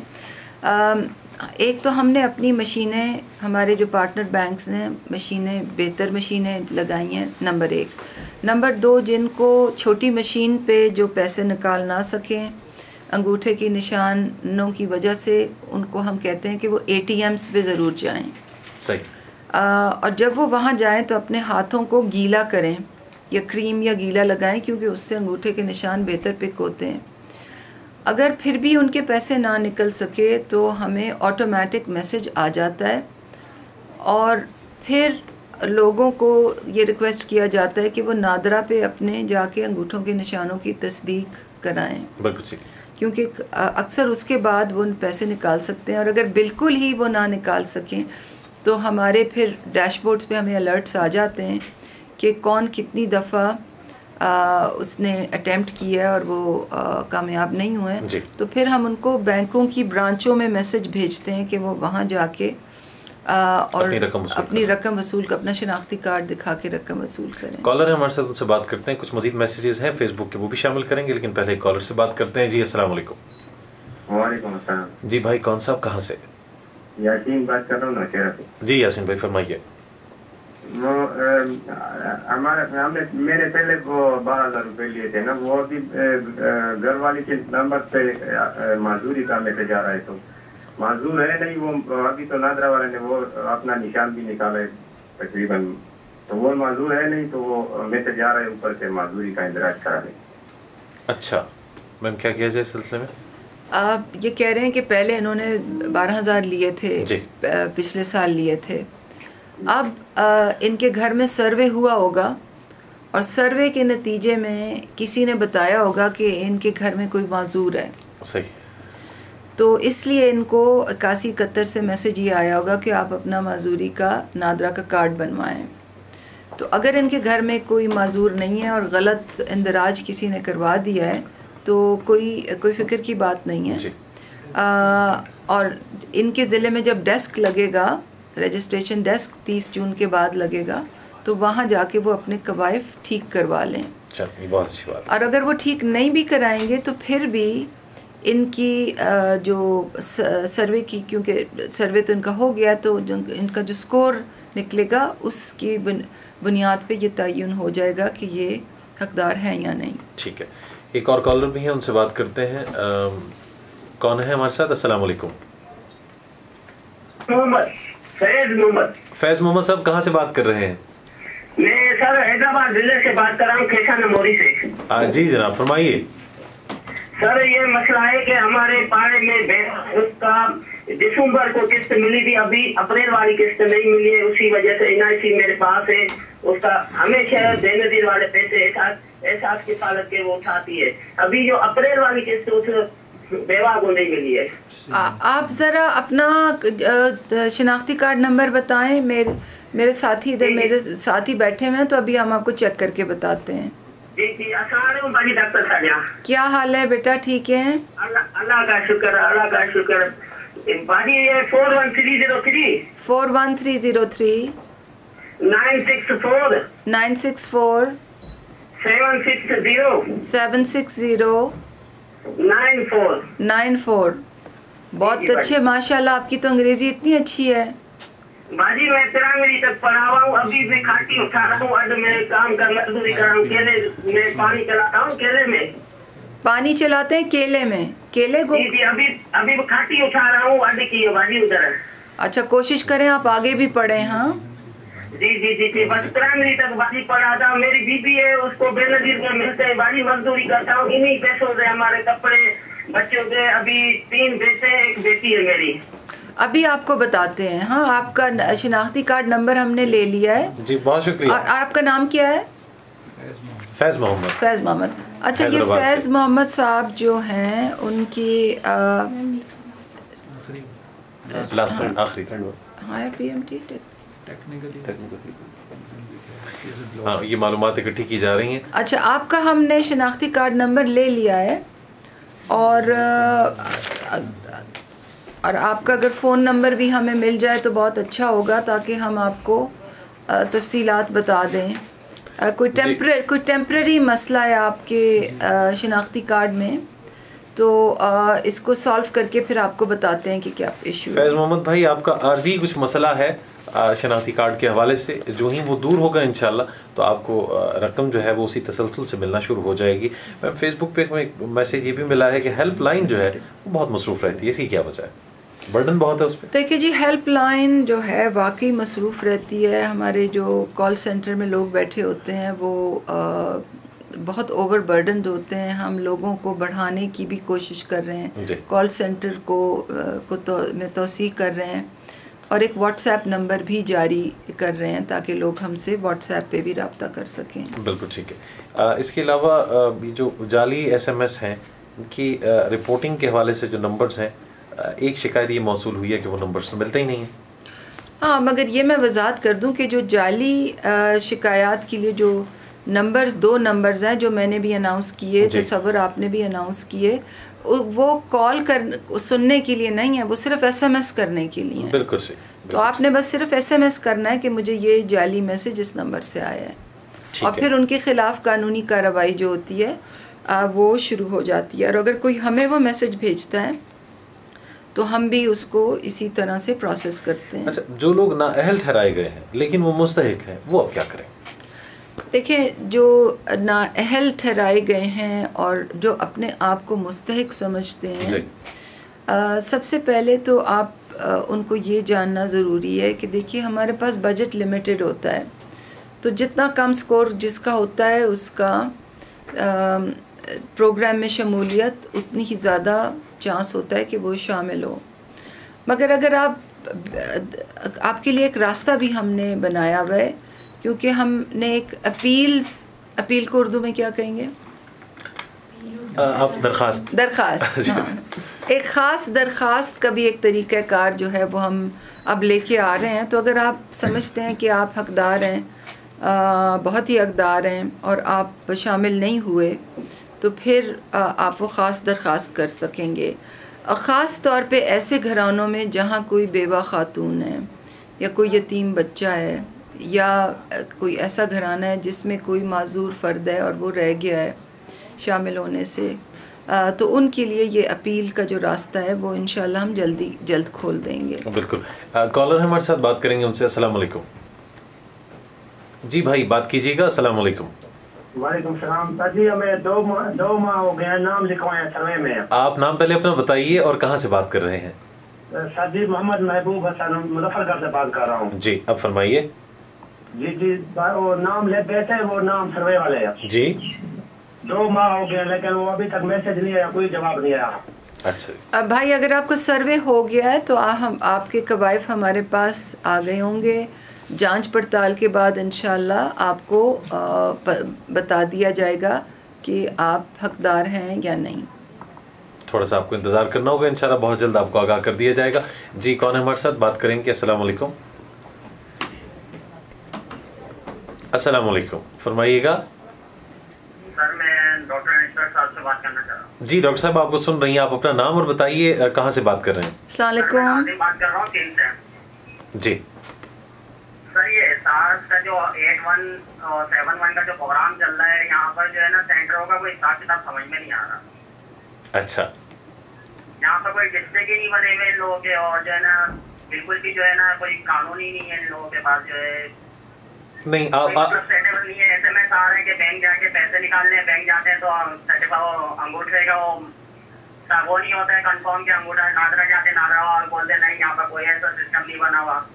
एक तो हमने अपनी मशीनें, हमारे जो पार्टनर बैंक्स ने बेहतर मशीनें लगाई हैं, नंबर 1। नंबर 2, जिनको छोटी मशीन पे जो पैसे निकाल ना सकें अंगूठे की निशानों की वजह से उनको हम कहते हैं कि वो ATMs पे ज़रूर जाएं। सही। और जब वो वहाँ जाएं तो अपने हाथों को गीला करें या क्रीम या गीला लगाएं, क्योंकि उससे अंगूठे के निशान बेहतर पिक होते हैं। अगर फिर भी उनके पैसे ना निकल सके तो हमें ऑटोमेटिक मैसेज आ जाता है और फिर लोगों को ये रिक्वेस्ट किया जाता है कि वो नादरा पे अपने जाके अंगूठों के निशानों की तस्दीक कराएं, क्योंकि अक्सर उसके बाद वो पैसे निकाल सकते हैं। और अगर बिल्कुल ही वो ना निकाल सकें तो हमारे फिर डैशबोर्ड्स पे हमें अलर्ट्स आ जाते हैं कि कौन कितनी दफ़ा उसने अटेम्प्ट किया है और वो कामयाब नहीं हुए हैं। तो फिर हम उनको बैंकों की ब्रांचों में मैसेज भेजते हैं कि वो वहाँ जाके और अपनी रकम वसूल कर, अपना शनाख्ती कार्ड दिखा के रकम वसूल करें। कॉलर है हमारे साथ, उनसे बात करते हैं। कुछ मजीद मैसेजेस हैं फेसबुक के, वो भी शामिल करेंगे, लेकिन पहले एक कॉलर से बात करते हैं। जी अस्सलाम वालेकुम। वालेकुम अस्सलाम। जी भाई, कौन साहब कहाँ से? यासीन बात कर रहा हूँ नौशहरा से। जी यासीन भाई फरमाइए। वो हमने मेरे पहले वो 12,000 रुपये लिए थे ना, वो अभी घर वाले के नंबर पे माजूरी का मैसेज आ रहा है, तो माजूर है नहीं वो। अभी तो नादरा वाले ने वो अपना निशान भी निकाला है तकरीबन, तो वो माजूर है नहीं, तो वो मैसेज आ रहा है ऊपर से माजूरी का इंदराज करा लें। अच्छा मैम, क्या किया जाए इस सिलसिले में? आप ये कह रहे हैं कि पहले इन्होंने 12,000 लिए थे, पिछले साल लिए थे। अब इनके घर में सर्वे हुआ होगा और सर्वे के नतीजे में किसी ने बताया होगा कि इनके घर में कोई माजूर है। सही। तो इसलिए इनको 8171 से मैसेज ये आया होगा कि आप अपना माजूरी का नादरा का कार्ड बनवाएं। तो अगर इनके घर में कोई माजूर नहीं है और गलत इंदराज किसी ने करवा दिया है तो कोई फ़िक्र की बात नहीं है। और इनके ज़िले में जब डेस्क लगेगा, रजिस्ट्रेशन डेस्क 30 जून के बाद लगेगा, तो वहाँ जाके वो अपने कवायफ ठीक करवा लें। बहुत अच्छी बात। और अगर वो ठीक नहीं भी कराएंगे तो फिर भी इनकी जो सर्वे की, क्योंकि सर्वे तो इनका हो गया, तो इनका जो स्कोर निकलेगा उसकी बुनियाद पे ये तयन हो जाएगा कि ये हकदार हैं या नहीं। ठीक है, एक और कॉलर भी है, उनसे बात करते हैं। कौन है हमारे साथ? अस्सलाम वालेकुम। फैज मोहम्मद साहब कहाँ से बात कर रहे हैं? मैं सर हैदराबाद जिले से बात कर रहा हूँ, खेसा मोरी से। जी जनाब फरमाइए। सर ये मसला है कि हमारे पाड़े में उसका दिसंबर को किस्त मिली थी, अभी अप्रैल वाली किस्त नहीं मिली है, उसी वजह से NIC मेरे पास है। उसका हमेशा देने दिन वाले पैसे एहसास की हालत के वो उठाती है। अभी जो अप्रैल वाली किस्त उस बेवा को नहीं मिली है। आप ज़रा अपना शनाख्ती कार्ड नंबर बताएं। मेरे साथी इधर मेरे साथी बैठे हुए हैं, तो अभी हम आपको चेक करके बताते हैं। जी जी, अस्सलाम वालेकुम बाजी डॉक्टर साहब। क्या हाल है बेटा? ठीक है, अल्लाह का शुक्र, अल्लाह का शुक्र। बाजी ये 41303 41303 964 964 760 760 94। बहुत अच्छे, माशाल्लाह आपकी तो अंग्रेजी इतनी अच्छी है। बाजी मैं प्राइमरी तक पढ़ा हुआ हूँ, अभी भी खाटी उठा रहा हूँ, अड में काम कर मजदूरी कर रहा हूँ, केले में पानी चलाता हूँ, केले में पानी चलाते हैं, केले में केले को। जी अभी खाटी उठा रहा हूँ, अड की बाजी उधर। अच्छा, कोशिश करें आप आगे भी पढ़े। हाँ जी बस प्राइमरी तक बाजी पढ़ा था। मेरी बीबी है, उसको बेनजीर में मिलते हैं, बाजी मजदूरी करता हूँ, इन्हीं पैसों से हमारे कपड़े बच्चों के। अभी 3 बेटे 1 बेटी है मेरी। अभी आपको बताते हैं। हाँ, आपका शनाख्ती कार्ड नंबर हमने ले लिया है। जी बहुत शुक्रिया। और आपका नाम क्या है? फैज़ मोहम्मद। फैज़ मोहम्मद। अच्छा, ये फैज़ मोहम्मद साहब जो हैं उनकी हाँ, ये मालूमात इकट्ठी की जा रही हैं। अच्छा, आपका हमने शनाख्ती कार्ड नंबर ले लिया है और आपका अगर फ़ोन नंबर भी हमें मिल जाए तो बहुत अच्छा होगा, ताकि हम आपको तफसीलात बता दें। कोई टेम्परेरी मसला है आपके शनाख्ती कार्ड में तो इसको सॉल्व करके फिर आपको बताते हैं कि क्या इशू है। फैज़ मोहम्मद भाई, आपका आर्जी कुछ मसला है शनाख्ती कार्ड के हवाले से, जो ही वो दूर होगा इंशाल्लाह तो आपको रकम जो है वो उसी तसलसल से मिलना शुरू हो जाएगी। मैम फेसबुक पे हमें एक मैसेज ये भी मिला है कि हेल्पलाइन जो है वो बहुत मसरूफ़ रहती है, इसकी क्या वजह है? बर्डन बहुत है उस पर? देखिए जी, हेल्पलाइन जो है वाकई मसरूफ़ रहती है। हमारे जो कॉल सेंटर में लोग बैठे होते हैं वो बहुत ओवर बर्डन होते हैं। हम लोगों को बढ़ाने की भी कोशिश कर रहे हैं, कॉल सेंटर में तोसी कर रहे हैं और एक व्हाट्सएप नंबर भी जारी कर रहे हैं ताकि लोग हमसे व्हाट्सएप पे भी रब्ता कर सकें। बिल्कुल ठीक है। इसके अलावा जो जाली SMS हैं कि रिपोर्टिंग के हवाले से जो नंबर्स हैं, एक शिकायत ये मौसूल हुई है कि वो नंबर्स तो मिलते ही नहीं हैं। हाँ, मगर ये मैं वजाहत कर दूं कि जो जाली शिकायत के लिए जो नंबर्स 2 नंबर्स हैं जो मैंने भी अनाउंस किए, तसव्वुर आपने भी अनाउंस किए, वो कॉल कर सुनने के लिए नहीं है, वो सिर्फ SMS करने के लिए है। बिल्कुल सही। तो आपने बस सिर्फ SMS करना है कि मुझे ये जाली मैसेज इस नंबर से आया है और फिर उनके ख़िलाफ़ कानूनी कार्रवाई जो होती है वो शुरू हो जाती है। और अगर कोई हमें वो मैसेज भेजता है तो हम भी उसको इसी तरह से प्रोसेस करते हैं। अच्छा, जो लोग नाअहल ठहराए गए हैं लेकिन वो मुस्तहिक हैं, वो अब क्या करें? देखिए, जो नाअहल ठहराए गए हैं और जो अपने आप को मुस्तहिक समझते हैं, सबसे पहले तो आप उनको ये जानना ज़रूरी है कि देखिए हमारे पास बजट लिमिटेड होता है, तो जितना कम स्कोर जिसका होता है उसका प्रोग्राम में शमूलियत उतनी ही ज़्यादा चांस होता है कि वो शामिल हो। मगर अगर आपके लिए एक रास्ता भी हमने बनाया हुआ है, क्योंकि हमने एक अपील को उर्दू में क्या कहेंगे आप? दरख्वास्त हाँ। एक ख़ास दरख्वास्त का भी एक तरीक़ाकार जो है वो हम अब लेके आ रहे हैं। तो अगर आप समझते हैं कि आप हकदार हैं, बहुत ही हकदार हैं और आप शामिल नहीं हुए, तो फिर आप वो ख़ास दरख्वास्त कर सकेंगे। ख़ास तौर पे ऐसे घरानों में जहाँ कोई बेवा ख़ातून है या कोई यतीम बच्चा है या कोई ऐसा घराना है जिसमें कोई माजूर फ़र्द है और वो रह गया है शामिल होने से, तो उनके लिए ये अपील का जो रास्ता है वो इंशाल्लाह हम जल्द खोल देंगे। बिल्कुल। कॉलर हमारे साथ बात करेंगे उनसे। अस्सलाम वालेकुम। जी भाई, बात कीजिएगा। अस्सलाम वालेकुम। वालेकुम सलाम। जी, हमें दो माह हो गया, नाम लिखवाया सर्वे में। आप नाम पहले अपना बताइए और कहाँ से बात कर रहे हैं? साजी मोहम्मद महबूब हसन, मुजफ्फरगढ़ से बात कर रहा हूँ। जी, अब फरमाइए। जी, वो नाम ले गए थे, वो नाम सर्वे वाले हैं जी। 2 माह हो गया लेकिन वो अभी तक मैसेज नहीं आया, कोई जवाब नहीं आया। अच्छा, अब भाई अगर आपको सर्वे हो गया है तो हम आपके कवायफ हमारे पास आ गए होंगे। जांच पड़ताल के बाद इंशाल्लाह आपको बता दिया जाएगा कि आप हकदार हैं या नहीं। थोड़ा सा आपको इंतज़ार करना होगा, इंशाल्लाह बहुत जल्द आपको आगाह कर दिया जाएगा। जी, कौन है हमारे साथ? बात करेंगे। अस्सलाम वालेकुम। अस्सलाम वालेकुम, फरमाइएगा। सर, मैं डॉक्टर निस्बत साहब से बात करना चाह रहा हूँ। जी डॉक्टर साहब, आपको सुन रही हैं। आप अपना नाम और बताइए कहाँ से बात कर रहे हैं? अस्सलाम वालेकुम। बात कर रहा हूँ 3 से। जी सर, ये एहसास का जो 81 और 71 का जो प्रोग्राम चल रहा है यहाँ पर जो है ना, सेंटरों का कोई हिसाब किताब समझ में नहीं आ रहा। अच्छा, यहाँ पर कोई डिस्ट्रिक्ट ही नहीं बने हुए इन लोगों के और जो है ना बिल्कुल भी जो है ना कोई कानून ही नहीं है इन लोगों के पास। जो है नहीं, सेटेबल नहीं है। SMS आ रहे हैं कि बैंक जाके पैसे निकाल लें, बैंक जाते हैं तो सर्टिफिकेट अंगूठे का वो नहीं होता है कंफर्म कि अंगूठा नादरा जाते नादरा और बोलते नहीं यहाँ पर कोई ऐसा सिस्टम नहीं बना हुआ।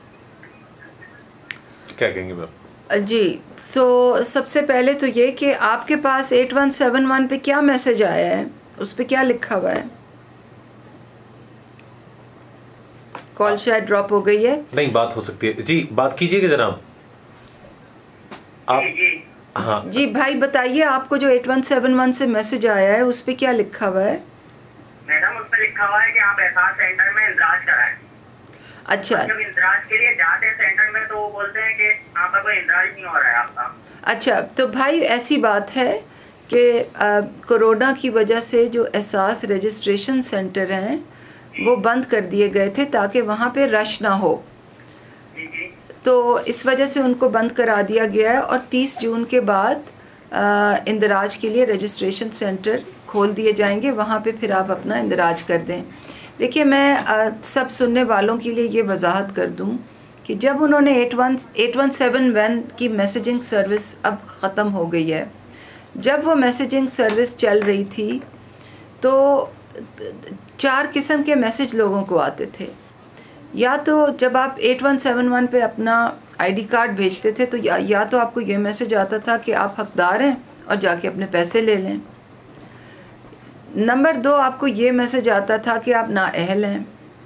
क्या कहेंगे मैम? जी, तो सबसे पहले तो ये कि आपके पास 8171 पे क्या मैसेज आया है, उस पे क्या लिखा हुआ है? कॉल शायद ड्रॉप हो गई है। नहीं, बात हो सकती है। जी, बात कीजिएगा जनाब आप। जी हाँ जी भाई, बताइए आपको जो 8171 से मैसेज आया है उस पे क्या लिखा हुआ है? मैडम, उस पे लिखा हुआ है कि आप एहसास सेंटर में इंदराज कराएं। अच्छा, जब इंदराज के लिए जाते हैं सेंटर में तो वो बोलते हैं कि यहाँ पर कोई इंदराज नहीं हो रहा है आपका। अच्छा, तो भाई ऐसी बात है कि कोरोना की वजह से जो एहसास रजिस्ट्रेशन सेंटर हैं वो बंद कर दिए गए थे ताकि वहाँ पे रश ना हो। तो इस वजह से उनको बंद करा दिया गया है और 30 जून के बाद इंदराज के लिए रजिस्ट्रेशन सेंटर खोल दिए जाएंगे, वहाँ पे फिर आप अपना इंदराज कर दें। देखिए, मैं सब सुनने वालों के लिए ये वजाहत कर दूँ कि जब उन्होंने 8171 की मैसेजिंग सर्विस अब ख़त्म हो गई है, जब वो मैसेजिंग सर्विस चल रही थी तो 4 किस्म के मैसेज लोगों को आते थे। या तो जब आप 8171 पे अपना आईडी कार्ड भेजते थे तो या तो आपको ये मैसेज आता था कि आप हकदार हैं और जाके अपने पैसे ले लें। नंबर 2, आपको ये मैसेज आता था कि आप नाअहल हैं,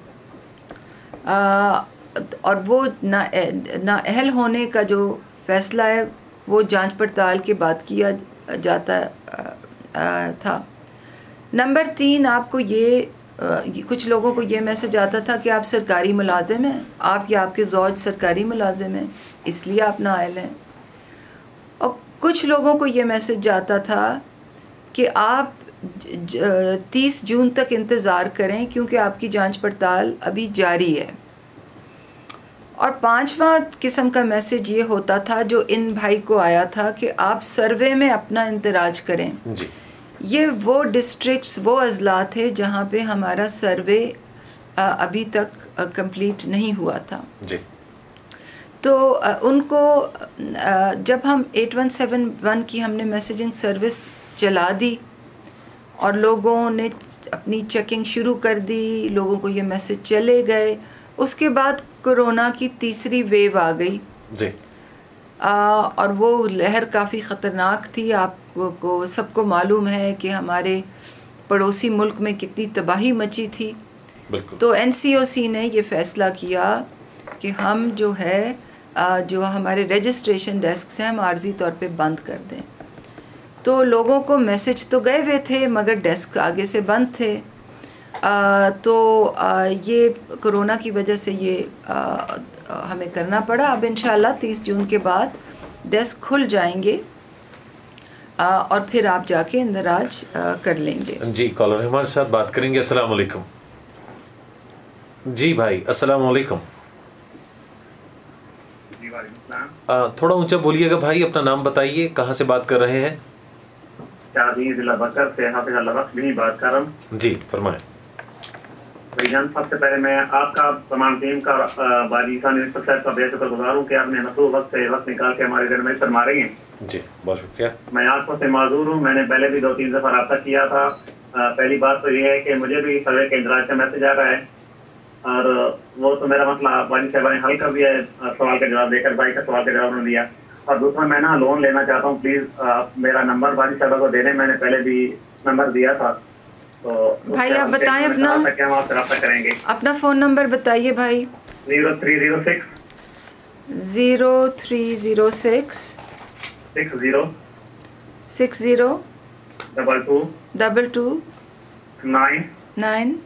और वो नाअहल होने का जो फ़ैसला है वो जांच पड़ताल के बाद किया जाता था। नंबर 3, आपको कुछ लोगों को ये मैसेज आता था कि आप सरकारी मुलाजिम हैं, आप या आपके ज़ौज सरकारी मुलाजिम हैं, इसलिए आप नाअहल हैं। और कुछ लोगों को ये मैसेज जाता था कि आप 30 जून तक इंतज़ार करें क्योंकि आपकी जांच पड़ताल अभी जारी है। और 5वां किस्म का मैसेज ये होता था जो इन भाई को आया था कि आप सर्वे में अपना इंदराज करें जी। ये वो डिस्ट्रिक्ट्स, वो अज़ला थे जहाँ पे हमारा सर्वे अभी तक कंप्लीट नहीं हुआ था जी। तो उनको जब हम 8171 की हमने मैसेजिंग सर्विस चला दी और लोगों ने अपनी चेकिंग शुरू कर दी, लोगों को ये मैसेज चले गए, उसके बाद कोरोना की तीसरी वेव आ गई जी। और वो लहर काफ़ी ख़तरनाक थी। आपको सबको मालूम है कि हमारे पड़ोसी मुल्क में कितनी तबाही मची थी। तो NCOC ने ये फ़ैसला किया कि हम जो हमारे रजिस्ट्रेशन डेस्क हैं हम आर्जी तौर पे बंद कर दें। तो लोगों को मैसेज तो गए हुए थे मगर डेस्क आगे से बंद थे। ये कोरोना की वजह से ये हमें करना पड़ा। अब इंशाल्लाह 30 जून के बाद डेस्क खुल जाएंगे और फिर आप जाके इंदराज कर लेंगे जी। कॉलर हमारे साथ बात करेंगे। अस्सलाम वालेकुम जी भाई। अस्सलाम वालेकुम। थोड़ा ऊंचा बोलिएगा भाई, अपना नाम बताइए, कहाँ से बात कर रहे हैं? जिला बकर से हाफिज अल्लाह बख्श भी बात कर रहा हूँ जी। फरमाएं भाईजान। सबसे पहले मैं आपका तमाम टीम का बालीसान साहब का बेशुक्रगुजार हूँ कि आपने वक्त से वक्त निकाल के हमारे घर में फरमा रही हैं जी। बहुत शुक्रिया। मैं आपको से माजूर हूँ। मैंने पहले भी 2-3 दफ़ा रब्ता किया था। पहली बात तो ये है कि मुझे भी सर्वे के इंदराज का मैसेज आ रहा है और वो तो मेरा मसला वाली साहब ने हल कर दिया है, सवाल का जवाब देकर, भाई का सवाल का जवाब उन्होंने दिया। और दूसरा, मैं ना लोन लेना चाहता हूँ, प्लीज़ आप मेरा नंबर वाली साहब को देने, मैंने पहले भी नंबर दिया था। तो भाई आप बताएं अपना फ़ोन नंबर बताइए भाई। 0306 60 22 9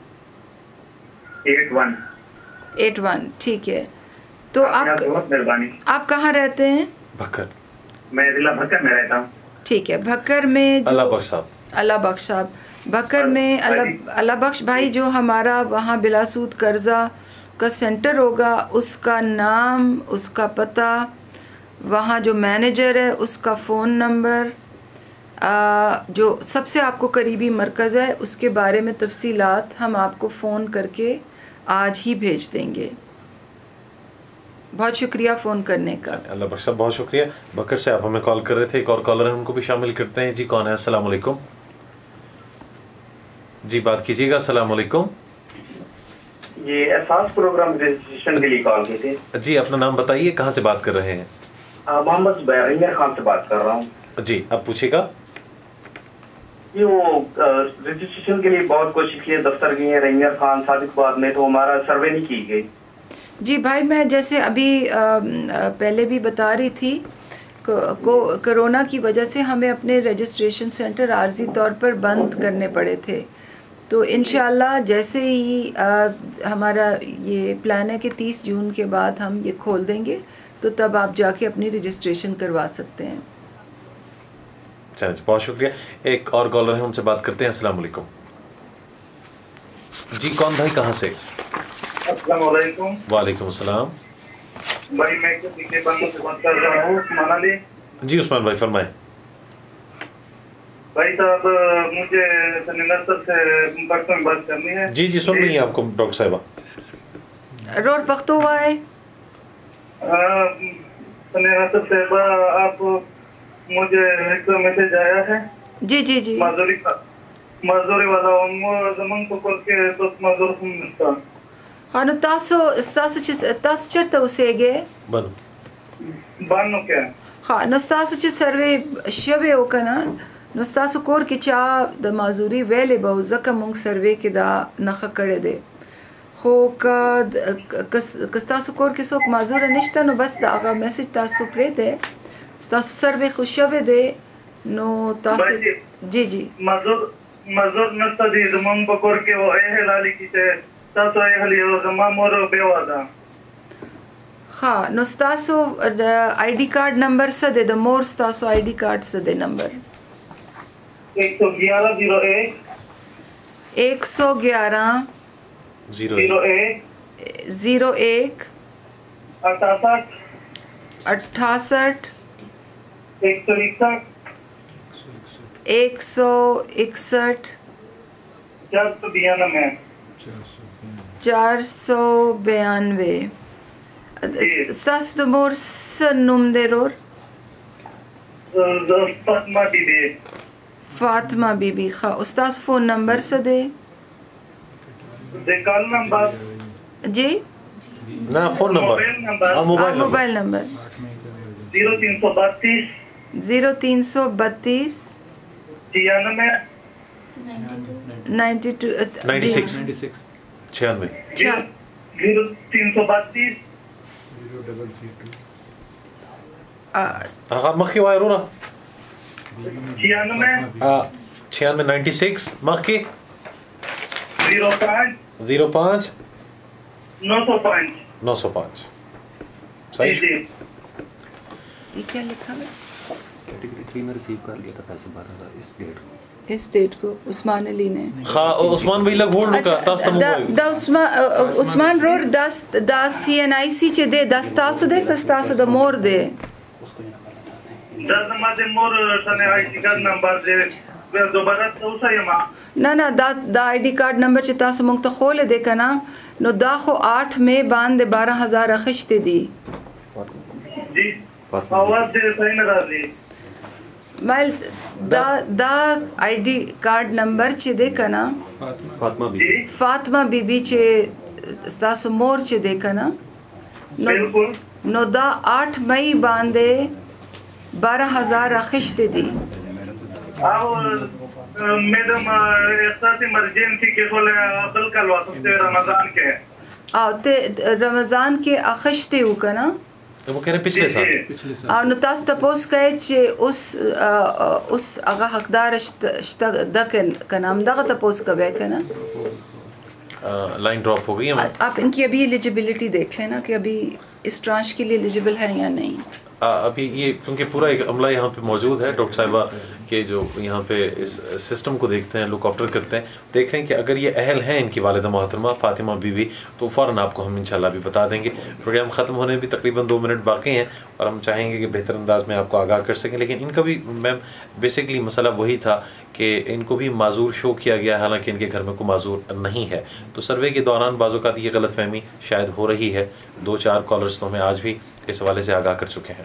81। ठीक है। तो आप कहाँ रहते हैं? भक्कर। मैं जिला भक्कर में रहता हूँ। ठीक है। भक्कर में अल्लाह बख्श साहब, अल्लाह बख्श साहब, भक्कर में अल्लाह बख्श भाई, जो हमारा वहाँ बिलासूद कर्जा का सेंटर होगा उसका नाम, उसका पता, वहाँ जो मैनेजर है उसका फ़ोन नंबर, जो सबसे आपको करीबी मरकज़ है उसके बारे में तफसीलात हम आपको फ़ोन करके आज ही भेज देंगे। बहुत शुक्रिया फ़ोन करने का। अल्लाह बख्श साहब बहुत शुक्रिया। बकर से आप हमें कॉल कर रहे थे, एक और कॉलर है उनको भी शामिल करते हैं जी। कौन है? अस्सलाम वालेकुम जी, बात कीजिएगा। अस्सलाम वालेकुम। ये एहसास प्रोग्राम रजिस्ट्रेशन के लिए कॉल की थी जी। अपना नाम बताइए, कहाँ से बात कर रहे हैं? मोहम्मद बैरिंगर खान से बात कर रहा हूँ जी। अब पूछिएगा। ये वो रजिस्ट्रेशन के लिए बहुत कोशिश की है, दफ्तर गई है रेंजर खान सादिकबाद में, तो हमारा सर्वे नहीं की गई जी। भाई मैं जैसे अभी पहले भी बता रही थी, कोरोना की वजह से हमें अपने रजिस्ट्रेशन सेंटर आर्जी तौर पर बंद करने पड़े थे। तो इंशाल्लाह जैसे ही हमारा ये प्लान है कि 30 जून के बाद हम ये खोल देंगे, तो तब आप जाके अपनी रजिस्ट्रेशन करवा सकते हैं। चलिए, बहुत शुक्रिया। एक और कॉलर है, उनसे बात करते हैं। अस्सलाम वालेकुम जी। कौन भाई, कहाँ से? अस्सलाम वालेकुम। वालेकुम अस्सलाम भाई, मैं किसी बंदों से बात कर रहा हूँ, उस्मान अली जी। उस्मान भाई फरमाएं। भाई साहब मुझे नसर से परसों में बात करनी है। जी जी सुन रही हैं आपको डॉक्टर साहिबा। रोड पख्तो हुआ है नसर साहिबा, आप मुझे एक मैसेज आया है। जी जी जी मजदूरी वाला जमन को करके तो मजदूर हम मिलता हाँ नो तासु चरता उसेगे बानो क्या हाँ नो तासु सर्वे शबे ओकना नो तासु कोर की चा द माजूरी वेले बहु जका मुंग सर्वे के दा नख करे दे हो का कस्तासु कोर के सोक माजूर निश्ता नो बस दा आगा मैसेज तासु प्रे दे तासु सर्वे खुशवे दे नो तासु जी जी मजदूर नस्ता दी जमन को करके वो लाली की से तासु हली जमा मोर बेवादा हाँ नो तासु आईडी कार्ड नंबर से दे द मोर तासु आईडी कार्ड से दे नंबर 111 01 68 161 492 सस द मोर सनुम दे रोर फातिमा बीबी खा उस्ताद फोन नंबर से दे कॉल नंबर जी ना फोन नंबर मोबाइल नंबर 0332 मक्की वाय रोरा 96 मक्की 05 905 सही। ये क्या लिखा है? कैटेगरी 3 में रिसीव कर लिया था पैसे 12,000 इस डेट को उस्मान अली ने उस्मान भाई लग होल्ड का तब द उस्मान रोड 10 CNIC चे दे 10 तासु दे तासु द मोर दे 10 नंबर दे मोर सने आईडी कार्ड नंबर दे दोबारा तो सही मा ना द आईडी कार्ड नंबर चे तासु मुक्त खोले दे कना नो दाखो 8 में बांध 12,000 अखिश्ते दी जी आवाज दे सही ना दी मैल दा आईडी कार्ड नंबर चे दे कना फातिमा बीबी चे तासु मोर चे दे कना नो दा 8 मई बांधे 12,000 अखिश्ते दी मैडम इमरजेंसी के बोले कल रमजान के रमजान के अखिश्ते हु कना वो कह रहे पिछले साल नो तास तपोस कहे चे उस अगा हकदार दकन का नाम दगा तपोस का वे कना लाइन ड्रॉप हो गई है। आप इनकी अभी एलिजिबिलिटी देख लेना कि अभी इस ट्रांच के लिए एलिजिबल है या नहीं। अभी ये क्योंकि पूरा एक अमला यहाँ पे मौजूद है, डॉक्टर साहिबा के जो यहाँ पे इस सिस्टम को देखते हैं, लुक आफ्टर करते हैं, देख रहे हैं कि अगर ये अहल हैं इनकी वालिदा मोहतरमा फातिमा बीवी तो फ़ौरन आपको हम इंशाल्लाह भी बता देंगे। प्रोग्राम ख़त्म होने भी तकरीबन 2 मिनट बाकी हैं और हम चाहेंगे कि बेहतर अंदाज में आपको आगाह कर सकें। लेकिन इनका भी मैम बेसिकली मसला वही था कि इनको भी माजूर शो किया गया, हालांकि इनके घर में कोई माजूर नहीं है। तो सर्वे के दौरान बाज़-औक़ात ये गलतफहमी शायद हो रही है। 2-4 कॉलर्स तो हमें आज भी इस हवाले से आगाह कर चुके हैं।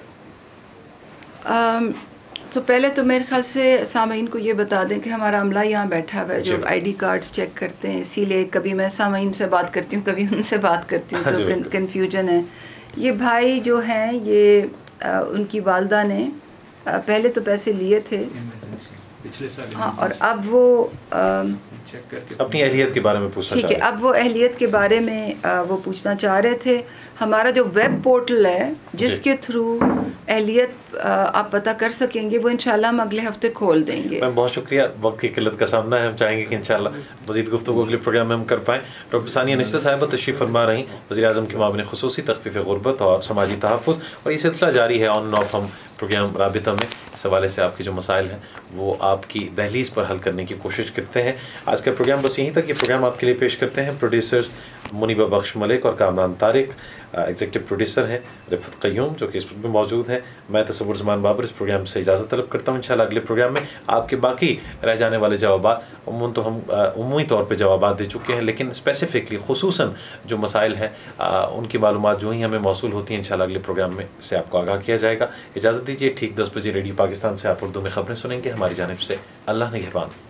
तो पहले तो मेरे ख्याल से सामीन को ये बता दें कि हमारा अमला यहाँ बैठा हुआ है जो आईडी कार्ड्स चेक करते हैं, इसीलिए कभी मैं सामीन से बात करती हूँ, कभी उनसे बात करती हूँ, तो कन्फ्यूजन है। ये भाई जो हैं ये उनकी वालदा ने पहले तो पैसे लिए थे पिछले साल, हाँ, और अब वो अपनी अहलियत के बारे में पूछना ठीक है, अब वो अहलियत के बारे में वो पूछना चाह रहे थे। हमारा जो वेब पोर्टल है जिसके थ्रू अहलियत आप पता कर सकेंगे वो इंशाल्लाह हम अगले हफ्ते खोल देंगे। मैम बहुत शुक्रिया, वक्त की किल्लत का सामना है, हम चाहेंगे कि इंशाल्लाह मज़ीद गुफ्तगू अगले प्रोग्राम में हम कर पाएँ। डॉक्टर सानिया निश्ता साहिबा तशरीफ़ फरमा रही, वज़ीर-ए-आज़म के मामले ख़ुसूसी तख़फ़ीफ़ ग़ुरबत और समाजी तहफ़्फ़ुज़, और ये सिलसिला जारी है ऑन एंड ऑफ। हम प्रोग्राम राबिता में इस हवाले से आपके जो मसाइल हैं वो आपकी दहलीज़ पर हल करने की कोशिश करते हैं। आज का प्रोग्राम बस यहीं तक। ये प्रोग्राम आपके लिए पेश करते हैं प्रोड्यूसर्स मुनीबा बख्श मलिक और कामरान तारिक, एग्जीक्यूटिव प्रोड्यूसर हैं रिफत क़य्यूम जो कि इस में मौजूद हैं। मैं तसव्वुर ज़मान बाबर इस प्रोग्राम से इजाज़त तलब करता हूँ। इंशाल्लाह अगले प्रोग्राम में आपके बाकी रह जाने वाले जवाबात उमूमन तो हम उमूमी तौर पे जवाबात दे चुके हैं, लेकिन स्पेसिफ़िकली खुसूसन जो मसाइल हैं उनकी मालूमात जो ही हमें मौसूल होती हैं इंशाल्लाह अगले प्रोग्राम में से आपको आगाह किया जाएगा। इजाज़त दीजिए, ठीक 10 बजे रेडियो पाकिस्तान से आप उर्दू में ख़बरें सुनेंगे। हमारी जानिब से अल्लाह निगहबान।